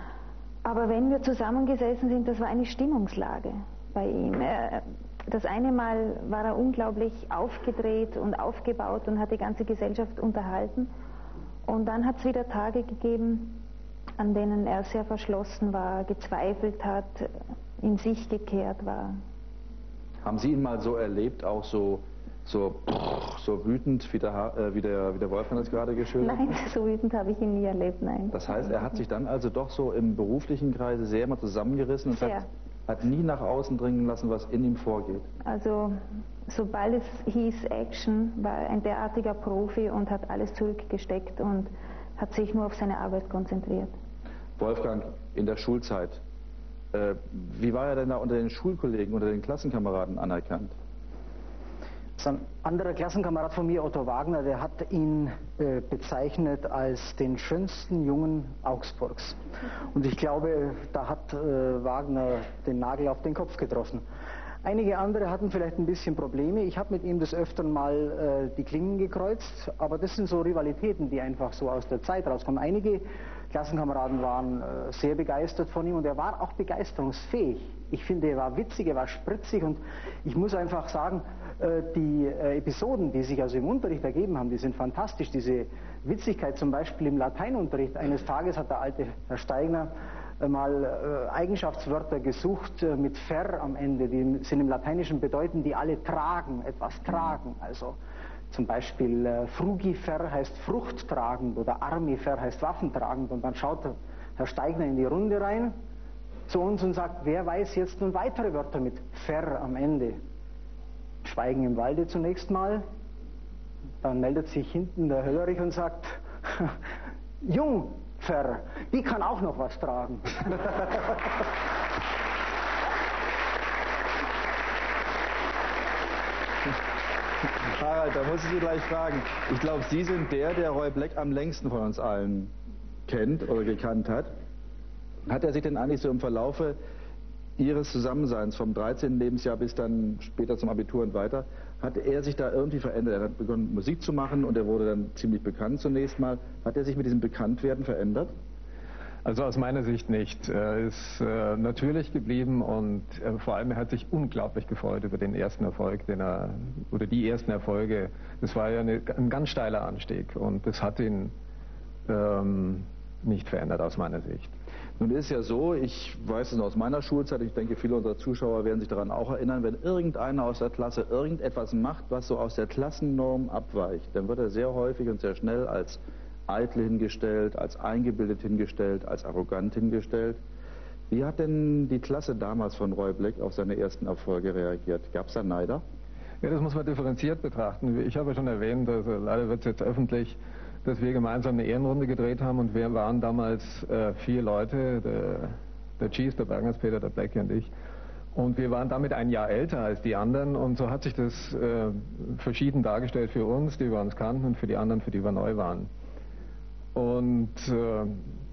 Aber wenn wir zusammengesessen sind, das war eine Stimmungslage bei ihm. Er, das eine Mal war er unglaublich aufgedreht und aufgebaut und hat die ganze Gesellschaft unterhalten. Und dann hat es wieder Tage gegeben, an denen er sehr verschlossen war, gezweifelt hat, in sich gekehrt war. Haben Sie ihn mal so erlebt, auch so, so, so wütend, wie der, äh, wie, der, wie der Wolfgang das gerade geschildert hat? Nein, so wütend habe ich ihn nie erlebt, nein. Das heißt, er hat sich dann also doch so im beruflichen Kreise sehr mal zusammengerissen und hat, hat nie nach außen dringen lassen, was in ihm vorgeht? Also sobald es hieß Action, war er ein derartiger Profi und hat alles zurückgesteckt und hat sich nur auf seine Arbeit konzentriert. Wolfgang, in der Schulzeit, äh, wie war er denn da unter den Schulkollegen, unter den Klassenkameraden anerkannt? So ein anderer Klassenkamerad von mir, Otto Wagner, der hat ihn äh, bezeichnet als den schönsten Jungen Augsburgs. Und ich glaube, da hat äh, Wagner den Nagel auf den Kopf getroffen. Einige andere hatten vielleicht ein bisschen Probleme. Ich habe mit ihm des Öfteren mal äh, die Klingen gekreuzt, aber das sind so Rivalitäten, die einfach so aus der Zeit rauskommen. Einige Klassenkameraden waren äh, sehr begeistert von ihm und er war auch begeisterungsfähig. Ich finde, er war witzig, er war spritzig und ich muss einfach sagen, äh, die äh, Episoden, die sich also im Unterricht ergeben haben, die sind fantastisch. Diese Witzigkeit zum Beispiel im Lateinunterricht. Eines Tages hat der alte Herr Steigner mal äh, Eigenschaftswörter gesucht äh, mit ver am Ende, die sind im Lateinischen bedeuten, die alle tragen, etwas tragen. Also zum Beispiel äh, frugifer heißt fruchttragend oder armifer heißt waffentragend. Und dann schaut der Herr Steigner in die Runde rein zu uns und sagt, wer weiß jetzt nun weitere Wörter mit ver am Ende? Schweigen im Walde zunächst mal. Dann meldet sich hinten der Höllerich und sagt, Jung, Ver, die kann auch noch was tragen. Harald, da muss ich Sie gleich fragen. Ich glaube, Sie sind der, der Roy Black am längsten von uns allen kennt oder gekannt hat. Hat er sich denn eigentlich so im Verlaufe Ihres Zusammenseins vom dreizehnten Lebensjahr bis dann später zum Abitur und weiter, hat er sich da irgendwie verändert? Er hat begonnen Musik zu machen und er wurde dann ziemlich bekannt zunächst mal. Hat er sich mit diesem Bekanntwerden verändert? Also aus meiner Sicht nicht. Er ist äh, natürlich geblieben und äh, vor allem er hat sich unglaublich gefreut über den ersten Erfolg, den er, oder die ersten Erfolge. Das war ja eine, ein ganz steiler Anstieg und das hat ihn ähm, nicht verändert aus meiner Sicht. Nun ist es ja so, ich weiß es aus meiner Schulzeit, ich denke, viele unserer Zuschauer werden sich daran auch erinnern, wenn irgendeiner aus der Klasse irgendetwas macht, was so aus der Klassennorm abweicht, dann wird er sehr häufig und sehr schnell als eitel hingestellt, als eingebildet hingestellt, als arrogant hingestellt. Wie hat denn die Klasse damals von Roy Black auf seine ersten Erfolge reagiert? Gab es da Neider? Ja, das muss man differenziert betrachten. Ich habe ja schon erwähnt, also leider wird es jetzt öffentlich, dass wir gemeinsam eine Ehrenrunde gedreht haben und wir waren damals äh, vier Leute, der, der Cheese, der Bergner-Peter, der Blackie und ich. Und wir waren damit ein Jahr älter als die anderen und so hat sich das äh, verschieden dargestellt für uns, die wir uns kannten, und für die anderen, für die wir neu waren. Und äh,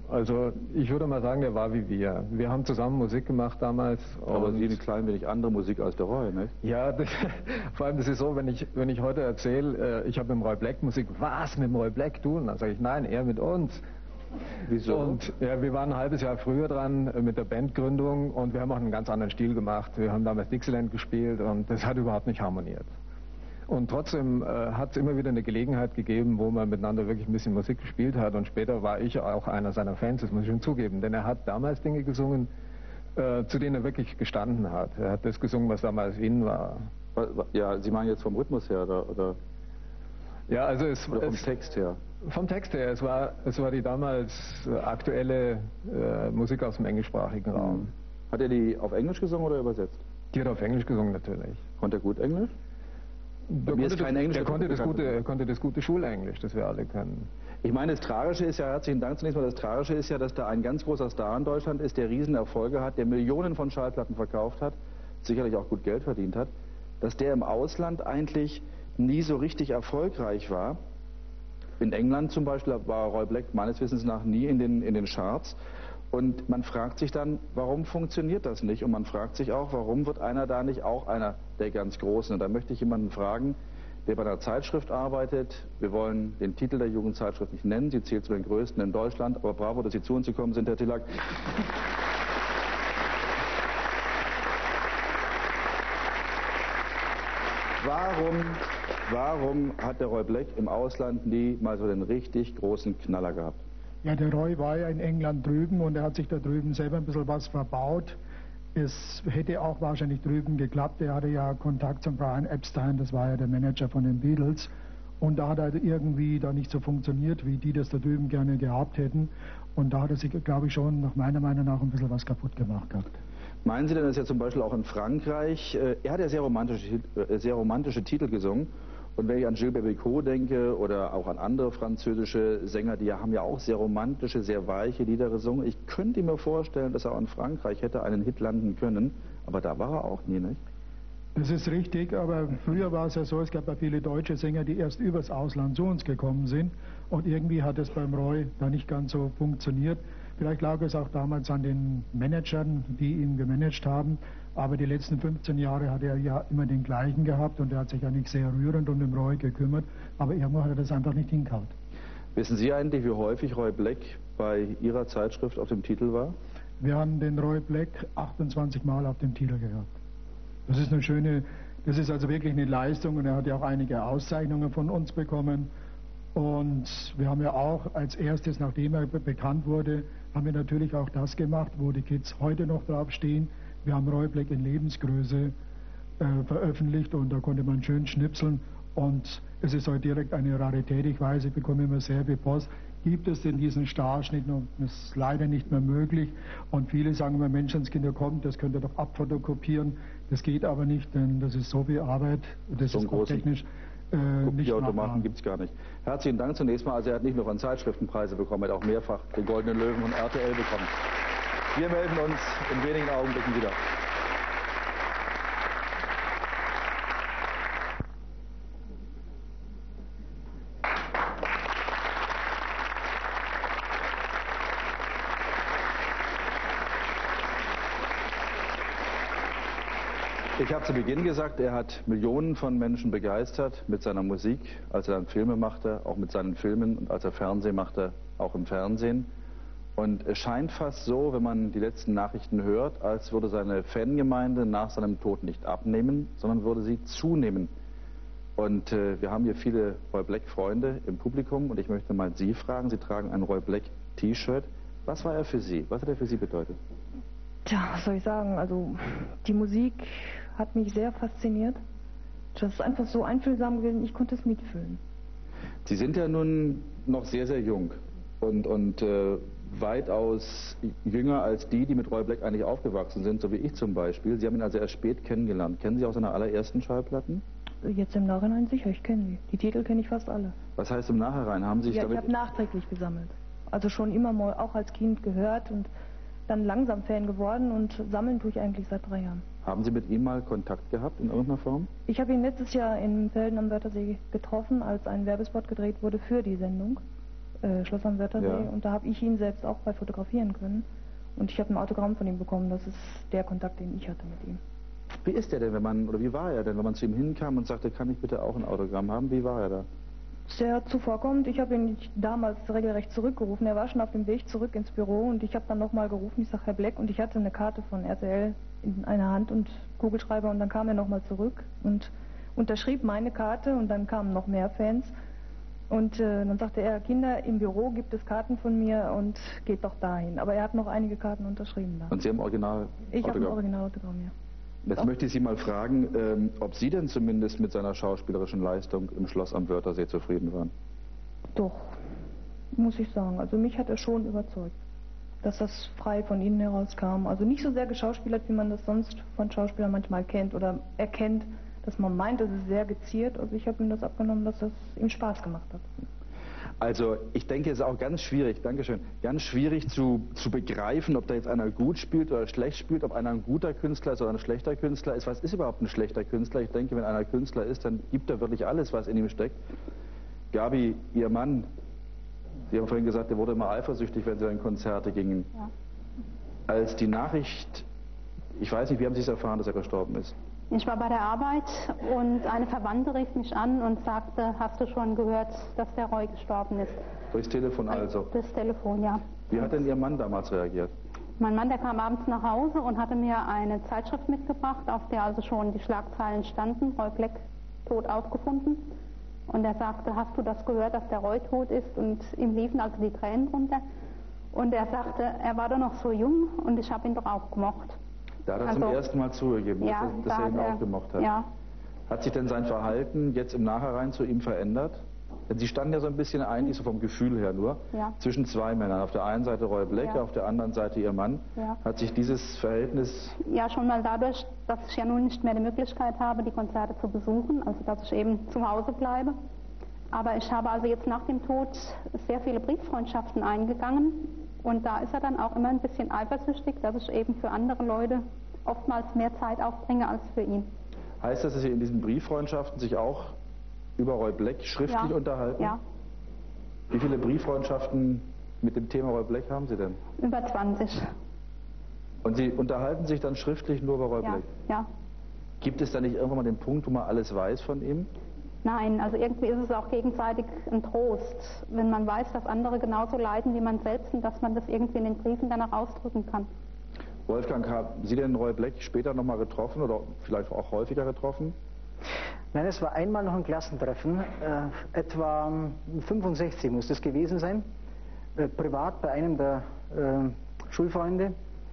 Also ich würde mal sagen, der war wie wir. Wir haben zusammen Musik gemacht damals. Aber Sie eine klein wenig andere Musik als der Roy, ne? Ja, das, vor allem das ist so, wenn ich, wenn ich heute erzähle, ich habe mit dem Roy Black Musik, was, mit dem Roy Black tun? Dann sage ich, nein, er mit uns. Wieso? Und ja, wir waren ein halbes Jahr früher dran mit der Bandgründung und wir haben auch einen ganz anderen Stil gemacht. Wir haben damals Dixieland gespielt und das hat überhaupt nicht harmoniert. Und trotzdem äh, hat es immer wieder eine Gelegenheit gegeben, wo man miteinander wirklich ein bisschen Musik gespielt hat. Und später war ich auch einer seiner Fans, das muss ich schon zugeben. Denn er hat damals Dinge gesungen, äh, zu denen er wirklich gestanden hat. Er hat das gesungen, was damals in war. Ja, Sie meinen jetzt vom Rhythmus her, oder? oder ja, also es, oder vom es, Text her? Vom Text her. Es war, es war die damals äh, aktuelle äh, Musik aus dem englischsprachigen Raum. Hat er die auf Englisch gesungen oder übersetzt? Die hat auf Englisch gesungen, natürlich. Konnte er gut Englisch? Der, konnte das, Englisch, der konnte, das gute, konnte das gute Schulenglisch, das wir alle können. Ich meine, das Tragische ist ja, herzlichen Dank zunächst mal, das Tragische ist ja, dass da ein ganz großer Star in Deutschland ist, der Riesenerfolge hat, der Millionen von Schallplatten verkauft hat, sicherlich auch gut Geld verdient hat, dass der im Ausland eigentlich nie so richtig erfolgreich war. In England zum Beispiel war Roy Black meines Wissens nach nie in den, in den Charts. Und man fragt sich dann, warum funktioniert das nicht? Und man fragt sich auch, warum wird einer da nicht auch einer der ganz Großen? Und da möchte ich jemanden fragen, der bei einer Zeitschrift arbeitet. Wir wollen den Titel der Jugendzeitschrift nicht nennen. Sie zählt zu den größten in Deutschland. Aber bravo, dass Sie zu uns gekommen sind, Herr Tillack. Warum, warum hat der Roy Black im Ausland nie mal so den richtig großen Knaller gehabt? Ja, der Roy war ja in England drüben und er hat sich da drüben selber ein bisschen was verbaut. Es hätte auch wahrscheinlich drüben geklappt. Er hatte ja Kontakt zum Brian Epstein, das war ja der Manager von den Beatles. Und da hat er irgendwie da nicht so funktioniert, wie die das da drüben gerne gehabt hätten. Und da hat er sich, glaube ich, schon nach meiner Meinung nach ein bisschen was kaputt gemacht gehabt. Meinen Sie denn, dass er zum Beispiel auch in Frankreich, äh, er hat ja sehr romantische, äh, sehr romantische Titel gesungen. Und wenn ich an Gilbert Bécaud denke oder auch an andere französische Sänger, die haben ja auch sehr romantische, sehr weiche Lieder gesungen. Ich könnte mir vorstellen, dass er auch in Frankreich hätte einen Hit landen können, aber da war er auch nie, nicht? Das ist richtig, aber früher war es ja so, es gab ja viele deutsche Sänger, die erst übers Ausland zu uns gekommen sind und irgendwie hat es beim Roy da nicht ganz so funktioniert. Vielleicht lag es auch damals an den Managern, die ihn gemanagt haben. Aber die letzten fünfzehn Jahre hat er ja immer den gleichen gehabt und er hat sich eigentlich sehr rührend um den Roy gekümmert. Aber irgendwo hat er das einfach nicht hingehauen. Wissen Sie eigentlich, wie häufig Roy Black bei Ihrer Zeitschrift auf dem Titel war? Wir haben den Roy Black achtundzwanzig Mal auf dem Titel gehabt. Das ist eine schöne, das ist also wirklich eine Leistung und er hat ja auch einige Auszeichnungen von uns bekommen. Und wir haben ja auch als erstes, nachdem er bekannt wurde, haben wir natürlich auch das gemacht, wo die Kids heute noch drauf stehen. Wir haben Roy Black in Lebensgröße äh, veröffentlicht und da konnte man schön schnipseln und es ist heute direkt eine Rarität. Ich weiß, ich bekomme immer sehr viel Post. Gibt es denn diesen Starschnitt noch? Das ist leider nicht mehr möglich und viele sagen immer, Menschenskinder kommt, das könnt ihr doch abfotokopieren. Das geht aber nicht, denn das ist so viel Arbeit, das so ist auch technisch äh, nicht machbar. Kopierautomaten gibt es gar nicht. Herzlichen Dank zunächst mal. Also er hat nicht nur von Zeitschriftenpreise bekommen, er hat auch mehrfach den Goldenen Löwen von R T L bekommen. Wir melden uns in wenigen Augenblicken wieder. Ich habe zu Beginn gesagt, er hat Millionen von Menschen begeistert mit seiner Musik, als er dann Filme machte, auch mit seinen Filmen und als er Fernsehen machte, auch im Fernsehen. Und es scheint fast so, wenn man die letzten Nachrichten hört, als würde seine Fangemeinde nach seinem Tod nicht abnehmen, sondern würde sie zunehmen. Und äh, wir haben hier viele Roy Black-Freunde im Publikum und ich möchte mal Sie fragen, Sie tragen ein Roy Black-T-Shirt. Was war er für Sie? Was hat er für Sie bedeutet? Tja, was soll ich sagen? Also die Musik hat mich sehr fasziniert. Das ist einfach so einfühlsam gewesen, ich konnte es mitfühlen. Sie sind ja nun noch sehr, sehr jung und, und äh, weitaus jünger als die, die mit Roy Black eigentlich aufgewachsen sind, so wie ich zum Beispiel. Sie haben ihn also erst spät kennengelernt. Kennen Sie auch seine allerersten Schallplatten? Jetzt im Nachhinein sicher, ich kenne sie. Die Titel kenne ich fast alle. Was heißt im Nachhinein? Haben Sie sich ja, damit... ich habe nachträglich gesammelt. Also schon immer mal, auch als Kind gehört und dann langsam Fan geworden und sammeln tue ich eigentlich seit drei Jahren. Haben Sie mit ihm mal Kontakt gehabt in irgendeiner Form? Ich habe ihn letztes Jahr in Felden am Wörthersee getroffen, als ein Werbespot gedreht wurde für die Sendung. äh, Schloss am Wörthersee, Ja. und da habe ich ihn selbst auch bei fotografieren können. Und ich habe ein Autogramm von ihm bekommen. Das ist der Kontakt, den ich hatte mit ihm. Wie ist der denn, wenn man, oder wie war er denn, wenn man zu ihm hinkam und sagte, kann ich bitte auch ein Autogramm haben? Wie war er da? Sehr zuvorkommend. Ich habe ihn damals regelrecht zurückgerufen. Er war schon auf dem Weg zurück ins Büro und ich habe dann nochmal gerufen. Ich sage, Herr Black, und ich hatte eine Karte von R T L in einer Hand und Kugelschreiber, und dann kam er nochmal zurück und unterschrieb meine Karte, und dann kamen noch mehr Fans. Und äh, dann sagte er, Kinder, im Büro gibt es Karten von mir und geht doch dahin. Aber er hat noch einige Karten unterschrieben da. Und Sie haben Original Ich habe ein Autogramm? Originalautogramm, ja. Jetzt möchte ich Sie mal fragen, ähm, ob Sie denn zumindest mit seiner schauspielerischen Leistung im Schloss am Wörthersee zufrieden waren. Doch, muss ich sagen. Also mich hat er schon überzeugt, dass das frei von innen herauskam. Also nicht so sehr geschauspielert, wie man das sonst von Schauspielern manchmal kennt oder erkennt, dass man meint, es ist sehr geziert. Also ich habe ihm das abgenommen, dass das ihm Spaß gemacht hat. Also ich denke, es ist auch ganz schwierig, Dankeschön, ganz schwierig zu, zu begreifen, ob da jetzt einer gut spielt oder schlecht spielt, ob einer ein guter Künstler ist oder ein schlechter Künstler ist. Was ist überhaupt ein schlechter Künstler? Ich denke, wenn einer Künstler ist, dann gibt er wirklich alles, was in ihm steckt. Gabi, Ihr Mann, Sie haben vorhin gesagt, er wurde immer eifersüchtig, wenn Sie in Konzerte gingen. Ja. Als die Nachricht, ich weiß nicht, wie haben Sie es erfahren, dass er gestorben ist? Ich war bei der Arbeit und eine Verwandte rief mich an und sagte, hast du schon gehört, dass der Roy gestorben ist? Durchs Telefon also? Durchs Telefon, ja. Wie hat denn Ihr Mann damals reagiert? Mein Mann, der kam abends nach Hause und hatte mir eine Zeitschrift mitgebracht, auf der also schon die Schlagzeilen standen, Roy Black tot aufgefunden. Und er sagte, hast du das gehört, dass der Roy tot ist? Und ihm liefen also die Tränen runter. Und er sagte, er war doch noch so jung und ich habe ihn doch auch gemocht. Da hat er Also, zum ersten Mal zugegeben, ja, dass, er, dass da er ihn hat er- auch gemocht hat. ja. Hat sich denn sein Verhalten jetzt im Nachhinein zu ihm verändert? Denn Sie standen ja so ein bisschen eigentlich so vom Gefühl her nur Ja. zwischen zwei Männern. Auf der einen Seite Roy Black, Ja. auf der anderen Seite Ihr Mann. Ja. Hat sich dieses Verhältnis, Ja, schon mal dadurch, dass ich ja nun nicht mehr die Möglichkeit habe, die Konzerte zu besuchen, also dass ich eben zu Hause bleibe. Aber ich habe also jetzt nach dem Tod sehr viele Brieffreundschaften eingegangen und da ist er dann auch immer ein bisschen eifersüchtig, dass ich eben für andere Leute oftmals mehr Zeit aufbringe als für ihn. heißt das, dass Sie in diesen Brieffreundschaften sich auch über Roy Black schriftlich Ja. unterhalten? Ja, Wie viele Brieffreundschaften mit dem Thema Roy Black haben Sie denn? über zwanzig. Und Sie unterhalten sich dann schriftlich nur über Roy Ja, Black? ja. Gibt es da nicht irgendwann mal den Punkt, wo man alles weiß von ihm? Nein, also irgendwie ist es auch gegenseitig ein Trost, wenn man weiß, dass andere genauso leiden wie man selbst und dass man das irgendwie in den Briefen dann auch ausdrücken kann. Wolfgang, haben Sie denn Roy Black später nochmal getroffen oder vielleicht auch häufiger getroffen? Nein, es war einmal noch ein Klassentreffen, äh, etwa fünfundsechzig muss das gewesen sein, äh, privat bei einem der äh, Schulfreunde.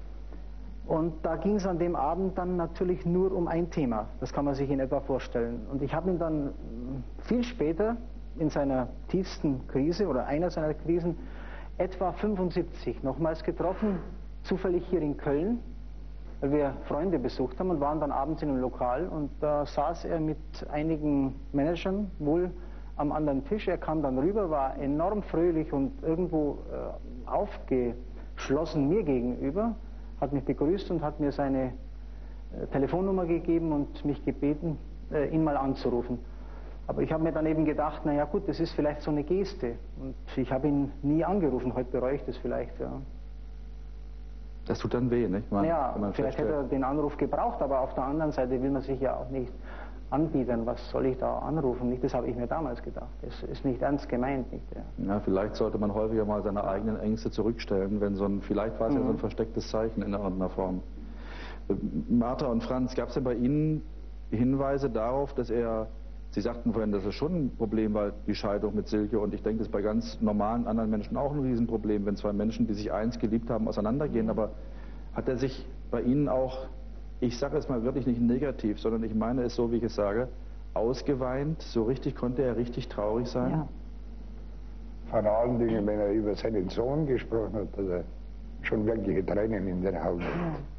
Und da ging es an dem Abend dann natürlich nur um ein Thema, das kann man sich in etwa vorstellen. Und ich habe ihn dann viel später in seiner tiefsten Krise oder einer seiner Krisen, etwa fünfundsiebzig, nochmals getroffen, zufällig hier in Köln, weil wir Freunde besucht haben und waren dann abends in einem Lokal und da saß er mit einigen Managern wohl am anderen Tisch. Er kam dann rüber, war enorm fröhlich und irgendwo äh, aufgeschlossen mir gegenüber, hat mich begrüßt und hat mir seine äh, Telefonnummer gegeben und mich gebeten, äh, ihn mal anzurufen. Aber ich habe mir dann eben gedacht, naja gut, das ist vielleicht so eine Geste und ich habe ihn nie angerufen, heute bereue ich das vielleicht, ja. Das tut dann weh, nicht? Man, Ja, wenn man vielleicht hätte er feststellt. den Anruf gebraucht, aber auf der anderen Seite will man sich ja auch nicht anbieten. Was soll ich da anrufen? Nicht, das habe ich mir damals gedacht. Das ist nicht ernst gemeint. Nicht, ja. Ja, vielleicht sollte man häufiger mal seine eigenen Ängste zurückstellen, wenn so ein, vielleicht war es ja so ein Mhm. verstecktes Zeichen in irgendeiner Form. Äh, Martha und Franz, gab es denn bei Ihnen Hinweise darauf, dass er, Sie sagten vorhin, dass es schon ein Problem war, die Scheidung mit Silke, und ich denke, das ist bei ganz normalen anderen Menschen auch ein Riesenproblem, wenn zwei Menschen, die sich einst geliebt haben, auseinandergehen, aber hat er sich bei Ihnen auch, ich sage es mal wirklich nicht negativ, sondern ich meine es so, wie ich es sage, ausgeweint? So richtig konnte er richtig traurig sein? Ja. Vor allen Dingen, wenn er über seinen Sohn gesprochen hat, hat er schon wirkliche Tränen in den Augen.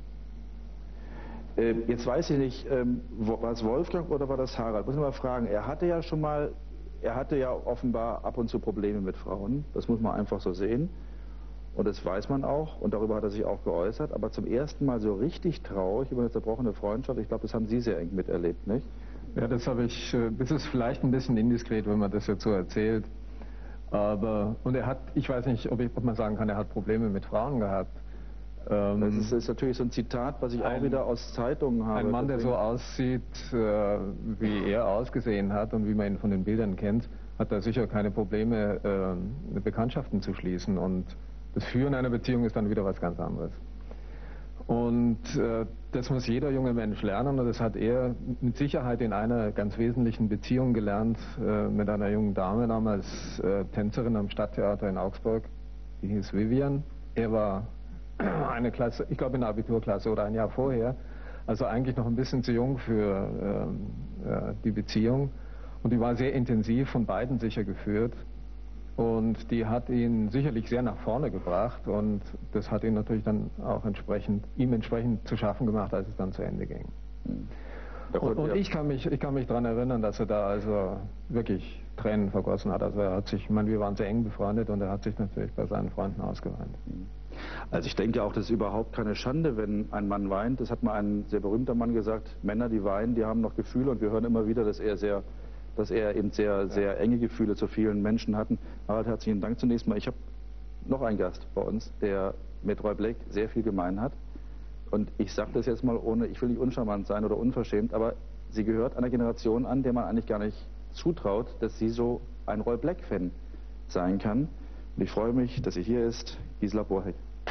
Äh, Jetzt weiß ich nicht, ähm, wo- war es Wolfgang oder war das Harald? Muss ich mal fragen. Er hatte ja schon mal, er hatte ja offenbar ab und zu Probleme mit Frauen. Das muss man einfach so sehen. Und das weiß man auch. Und darüber hat er sich auch geäußert. Aber zum ersten Mal so richtig traurig über eine zerbrochene Freundschaft, ich glaube, das haben Sie sehr eng miterlebt, nicht? Ja, das habe ich, äh, das ist vielleicht ein bisschen indiskret, wenn man das jetzt so erzählt. Aber, und er hat, ich weiß nicht, ob, ich, ob man sagen kann, er hat Probleme mit Frauen gehabt. Ähm, das ist, ist natürlich so ein Zitat, was ich ein, auch wieder aus Zeitungen habe. Ein Mann, deswegen. der so aussieht, äh, wie er ausgesehen hat und wie man ihn von den Bildern kennt, hat da sicher keine Probleme, äh, Bekanntschaften zu schließen. Und das Führen einer Beziehung ist dann wieder was ganz anderes. Und äh, das muss jeder junge Mensch lernen, und das hat er mit Sicherheit in einer ganz wesentlichen Beziehung gelernt äh, mit einer jungen Dame, damals äh, Tänzerin am Stadttheater in Augsburg, die hieß Vivian. Er war eine Klasse, ich glaube in der Abiturklasse oder ein Jahr vorher, also eigentlich noch ein bisschen zu jung für äh, äh, die Beziehung, und die war sehr intensiv, von beiden sicher geführt. Und die hat ihn sicherlich sehr nach vorne gebracht, und das hat ihn natürlich dann auch entsprechend, ihm entsprechend zu schaffen gemacht, als es dann zu Ende ging. Und, und ich kann mich, ich kann mich daran erinnern, dass er da also wirklich Tränen vergossen hat. Also er hat sich, ich meine, wir waren sehr eng befreundet, und er hat sich natürlich bei seinen Freunden ausgeweint. Also ich denke auch, das ist überhaupt keine Schande, wenn ein Mann weint. Das hat mal ein sehr berühmter Mann gesagt, Männer, die weinen, die haben noch Gefühle, und wir hören immer wieder, dass er sehr dass er eben sehr, sehr enge Gefühle zu vielen Menschen hatten. Harald, herzlichen Dank zunächst mal. Ich habe noch einen Gast bei uns, der mit Roy Black sehr viel gemein hat. Und ich sage das jetzt mal ohne, ich will nicht uncharmant sein oder unverschämt, aber sie gehört einer Generation an, der man eigentlich gar nicht zutraut, dass sie so ein Roy Black-Fan sein kann. Und ich freue mich, dass sie hier ist, Gisela Borheck.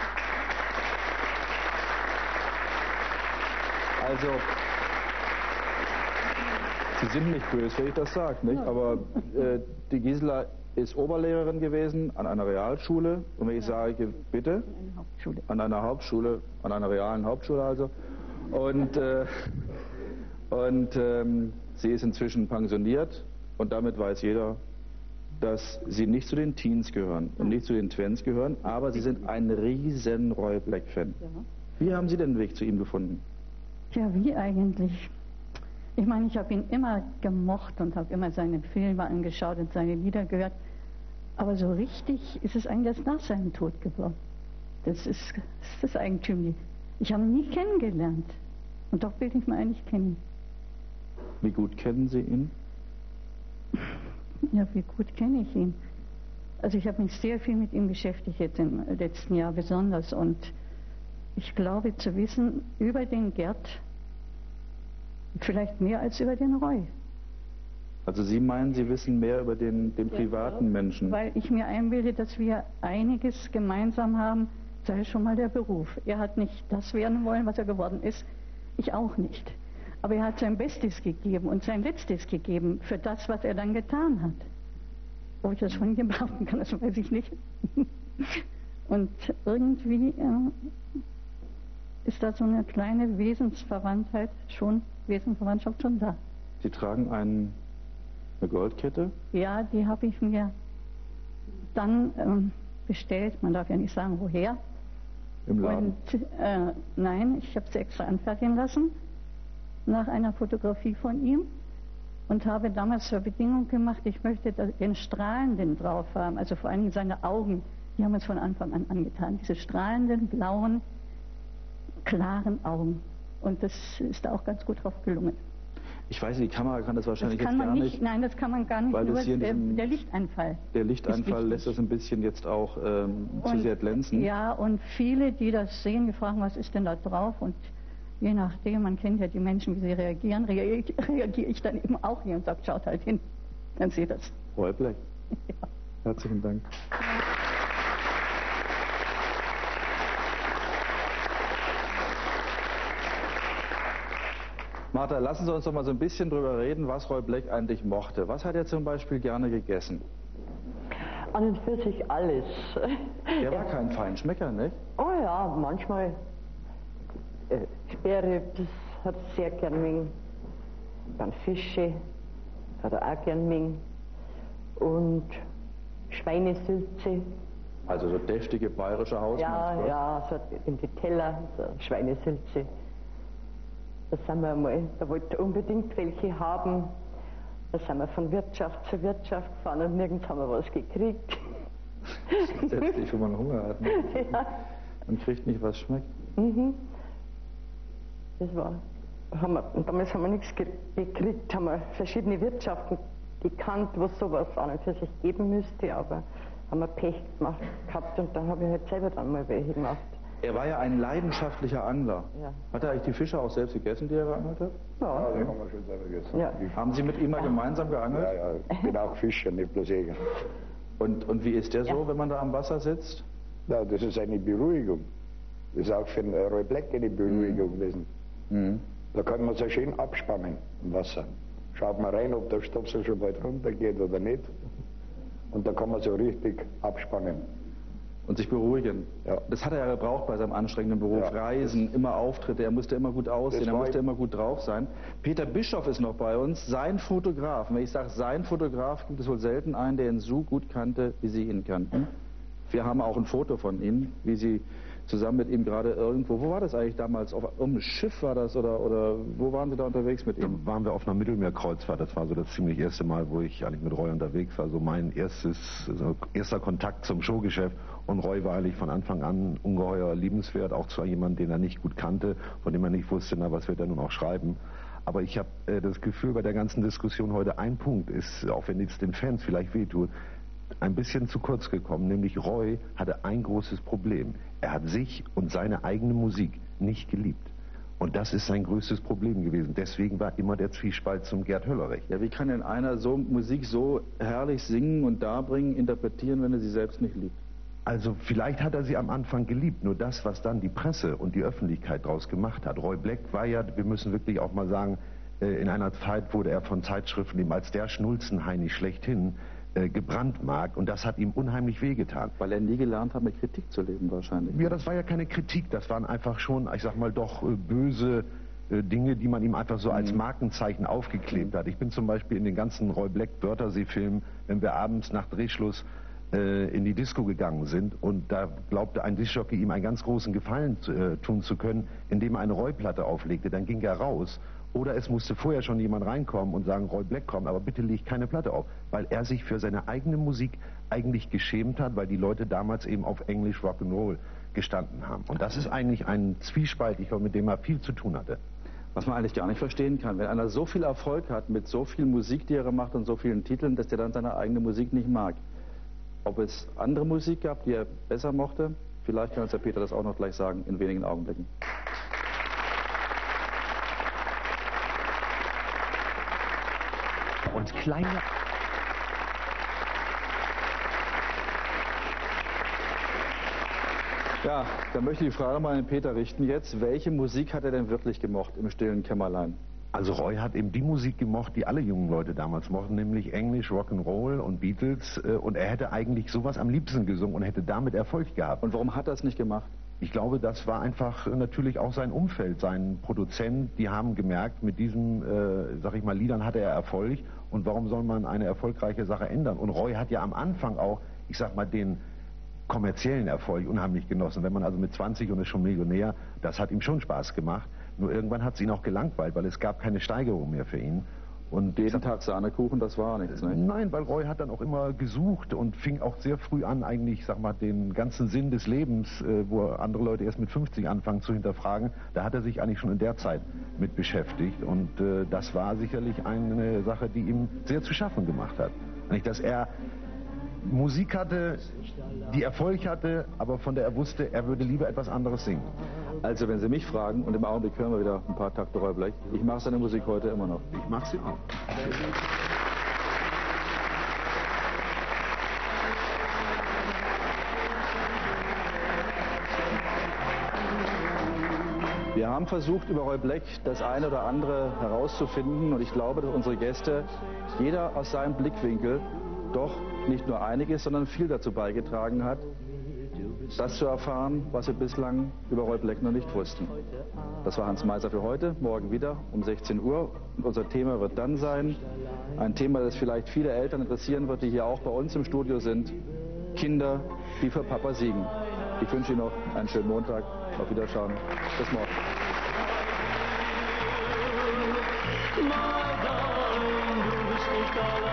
Also, Sie sind nicht böse, wenn ich das sage, nicht? Aber äh, die Gisela ist Oberlehrerin gewesen an einer Realschule. Und wenn ich sage, bitte? An einer Hauptschule, an einer realen Hauptschule also. Und, äh, und ähm, sie ist inzwischen pensioniert, und damit weiß jeder, dass sie nicht zu den Teens gehören und nicht zu den Twins gehören, aber sie sind ein riesen Roy Black-Fan. Wie haben Sie den Weg zu ihm gefunden? Ja, wie eigentlich? Ich meine, ich habe ihn immer gemocht und habe immer seine Filme angeschaut und seine Lieder gehört. Aber so richtig ist es eigentlich erst nach seinem Tod geworden. Das ist, das ist eigentümlich. Ich habe ihn nie kennengelernt. Und doch will ich ihn eigentlich kennen. Wie gut kennen Sie ihn? Ja, wie gut kenne ich ihn? Also ich habe mich sehr viel mit ihm beschäftigt jetzt im letzten Jahr besonders. Und ich glaube zu wissen über den Gerd, vielleicht mehr als über den Roy. Also Sie meinen, Sie wissen mehr über den, den privaten Menschen? Weil ich mir einbilde, dass wir einiges gemeinsam haben, sei es schon mal der Beruf. Er hat nicht das werden wollen, was er geworden ist, ich auch nicht. Aber er hat sein Bestes gegeben und sein Letztes gegeben für das, was er dann getan hat. Ob ich das von ihm behaupten kann, das weiß ich nicht. Und irgendwie äh, ist da so eine kleine Wesensverwandtheit schon, Wesensverwandtschaft schon da. Sie tragen ein, eine Goldkette? Ja, die habe ich mir dann ähm, bestellt. Man darf ja nicht sagen, woher. Im Laden? Und, äh, nein, ich habe sie extra anfertigen lassen, nach einer Fotografie von ihm. Und habe damals zur Bedingung gemacht, ich möchte den Strahlenden drauf haben, also vor allem seine Augen, die haben uns von Anfang an angetan. Diese strahlenden, blauen, klaren Augen. Und das ist da auch ganz gut drauf gelungen. Ich weiß, die Kamera kann das wahrscheinlich das kann jetzt man gar nicht, nicht. Nein, das kann man gar nicht, weil nur das hier der, diesem, der Lichteinfall. Der Lichteinfall lässt das ein bisschen jetzt auch ähm, zu sehr glänzen. Ja, und viele, die das sehen, die fragen, was ist denn da drauf? Und je nachdem, man kennt ja die Menschen, wie sie reagieren, reagiere, reagiere ich dann eben auch hier und sage, schaut halt hin, dann seht das. Roy Black. Ja. Herzlichen Dank. Martha, lassen Sie uns doch mal so ein bisschen drüber reden, was Roy Black eigentlich mochte. Was hat er zum Beispiel gerne gegessen? An und für sich alles. Der war kein Feinschmecker, nicht? Oh ja, manchmal. Äh, Sperre, das hat er sehr gern mögen. Dann Fische, hat er auch gern mögen. Und Schweinesülze. Also so deftige bayerische Hausmann. Ja, ja, so in die Teller, so Schweinesülze. Da sind wir einmal, da wollte er unbedingt welche haben. Da sind wir von Wirtschaft zu Wirtschaft gefahren und nirgends haben wir was gekriegt. Grundsätzlich, wo man Hunger hat. Ne? Ja. Man kriegt nicht, was schmeckt. Mhm. Das war, haben wir, und damals haben wir nichts gekriegt, haben wir verschiedene Wirtschaften gekannt, was sowas an und für sich geben müsste, aber haben wir Pech gemacht, gehabt und dann habe ich halt selber dann mal welche gemacht. Er war ja ein leidenschaftlicher Angler. Ja. Hat er eigentlich die Fische auch selbst gegessen, die er geangelt hat? Ja. Ja, die haben wir schon selber gegessen. Ja. Haben Sie mit ihm mal gemeinsam geangelt? Ja, ja, ich bin auch Fischer, nicht bloß Jäger. Und, und wie ist der so, Ja. wenn man da am Wasser sitzt? Ja, das ist eine Beruhigung. Das ist auch für einen Roy Black eine Beruhigung gewesen. Mhm. Da kann man sich schön abspannen im Wasser. Schaut man rein, ob der Stopsel schon bald runtergeht oder nicht. Und da kann man so richtig abspannen. Und sich beruhigen. Ja. Das hat er ja gebraucht bei seinem anstrengenden Beruf. Ja. Reisen, immer Auftritte, er musste immer gut aussehen, Das er war musste ich- immer gut drauf sein. Peter Bischoff ist noch bei uns, sein Fotograf. Und wenn ich sage sein Fotograf, gibt es wohl selten einen, der ihn so gut kannte, wie Sie ihn kannten. Wir haben auch ein Foto von Ihnen, wie Sie zusammen mit ihm gerade irgendwo, wo war das eigentlich damals? Auf einem Schiff war das oder, oder wo waren Sie da unterwegs mit ihm? Da waren wir auf einer Mittelmeerkreuzfahrt. Das war so das ziemlich erste Mal, wo ich eigentlich mit Roy unterwegs war. Also mein erstes, also erster Kontakt zum Showgeschäft. Und Roy war eigentlich von Anfang an ungeheuer liebenswert. Auch zwar jemand, den er nicht gut kannte, von dem er nicht wusste, na, was wird er nun auch schreiben. Aber ich habe äh, das Gefühl, bei der ganzen Diskussion heute ein Punkt ist, auch wenn es den Fans vielleicht wehtut, ein bisschen zu kurz gekommen, nämlich Roy hatte ein großes Problem. Er hat sich und seine eigene Musik nicht geliebt. Und das ist sein größtes Problem gewesen. Deswegen war immer der Zwiespalt zum Gerd Höllerich. Ja, wie kann denn einer so Musik so herrlich singen und darbringen, interpretieren, wenn er sie selbst nicht liebt? Also vielleicht hat er sie am Anfang geliebt, nur das, was dann die Presse und die Öffentlichkeit daraus gemacht hat. Roy Black war ja, wir müssen wirklich auch mal sagen, in einer Zeit wurde er von Zeitschriften eben als der Schnulzenheini schlechthin äh, gebrandmarkt und das hat ihm unheimlich wehgetan. Weil er nie gelernt hat, mit Kritik zu leben wahrscheinlich. Ja, das war ja keine Kritik, das waren einfach schon, ich sag mal doch, äh, böse äh, Dinge, die man ihm einfach so als Markenzeichen aufgeklebt hat. Ich bin zum Beispiel in den ganzen Roy Black Wörthersee-Filmen, wenn wir abends nach Drehschluss äh, in die Disco gegangen sind und da glaubte ein Diskjockey ihm einen ganz großen Gefallen zu, äh, tun zu können, indem er eine Roy-Platte auflegte, dann ging er raus. Oder es musste vorher schon jemand reinkommen und sagen, Roy Black, komm, aber bitte leg keine Platte auf. Weil er sich für seine eigene Musik eigentlich geschämt hat, weil die Leute damals eben auf Englisch Rock'n'Roll gestanden haben. Und das ist eigentlich ein Zwiespalt, ich glaube, mit dem er viel zu tun hatte. Was man eigentlich gar nicht verstehen kann, wenn einer so viel Erfolg hat mit so viel Musik, die er macht und so vielen Titeln, dass der dann seine eigene Musik nicht mag. Ob es andere Musik gab, die er besser mochte, vielleicht kann uns Herr Peter das auch noch gleich sagen, in wenigen Augenblicken. Und kleine... Ja, dann möchte ich die Frage mal an Peter richten jetzt. Welche Musik hat er denn wirklich gemocht im stillen Kämmerlein? Also Roy hat eben die Musik gemocht, die alle jungen Leute damals mochten, nämlich Englisch, Rock'n'Roll und Beatles. Und er hätte eigentlich sowas am liebsten gesungen und hätte damit Erfolg gehabt. Und warum hat er es nicht gemacht? Ich glaube, das war einfach natürlich auch sein Umfeld, sein Produzent. Die haben gemerkt, mit diesen, äh, sag ich mal, Liedern hatte er Erfolg. Und warum soll man eine erfolgreiche Sache ändern? Und Roy hat ja am Anfang auch, ich sag mal, den kommerziellen Erfolg unheimlich genossen. Wenn man also mit zwanzig und ist schon Millionär, das hat ihm schon Spaß gemacht. Nur irgendwann hat es ihn auch gelangweilt, weil es gab keine Steigerung mehr für ihn. Und jeden Tag Sahnekuchen, das war nichts, ne? Nein, weil Roy hat dann auch immer gesucht und fing auch sehr früh an, eigentlich, sag mal, den ganzen Sinn des Lebens, äh, wo andere Leute erst mit fünfzig anfangen zu hinterfragen, da hat er sich eigentlich schon in der Zeit mit beschäftigt. Und äh, das war sicherlich eine Sache, die ihm sehr zu schaffen gemacht hat. Nicht, dass er Musik hatte, die Erfolg hatte, aber von der er wusste, er würde lieber etwas anderes singen. Also wenn Sie mich fragen, und im Augenblick hören wir wieder ein paar Takte Roy Black, ich mache seine Musik heute immer noch. Ich mache sie auch. Wir haben versucht, über Roy Black das eine oder andere herauszufinden und ich glaube, dass unsere Gäste, jeder aus seinem Blickwinkel, doch nicht nur einiges, sondern viel dazu beigetragen hat, das zu erfahren, was wir bislang über Roy Black noch nicht wussten. Das war Hans Meiser für heute, morgen wieder um sechzehn Uhr. Und unser Thema wird dann sein, ein Thema, das vielleicht viele Eltern interessieren wird, die hier auch bei uns im Studio sind, Kinder, die für Papa siegen. Ich wünsche Ihnen noch einen schönen Montag, auf Wiederschauen, bis morgen. My darling, du bist nicht allein.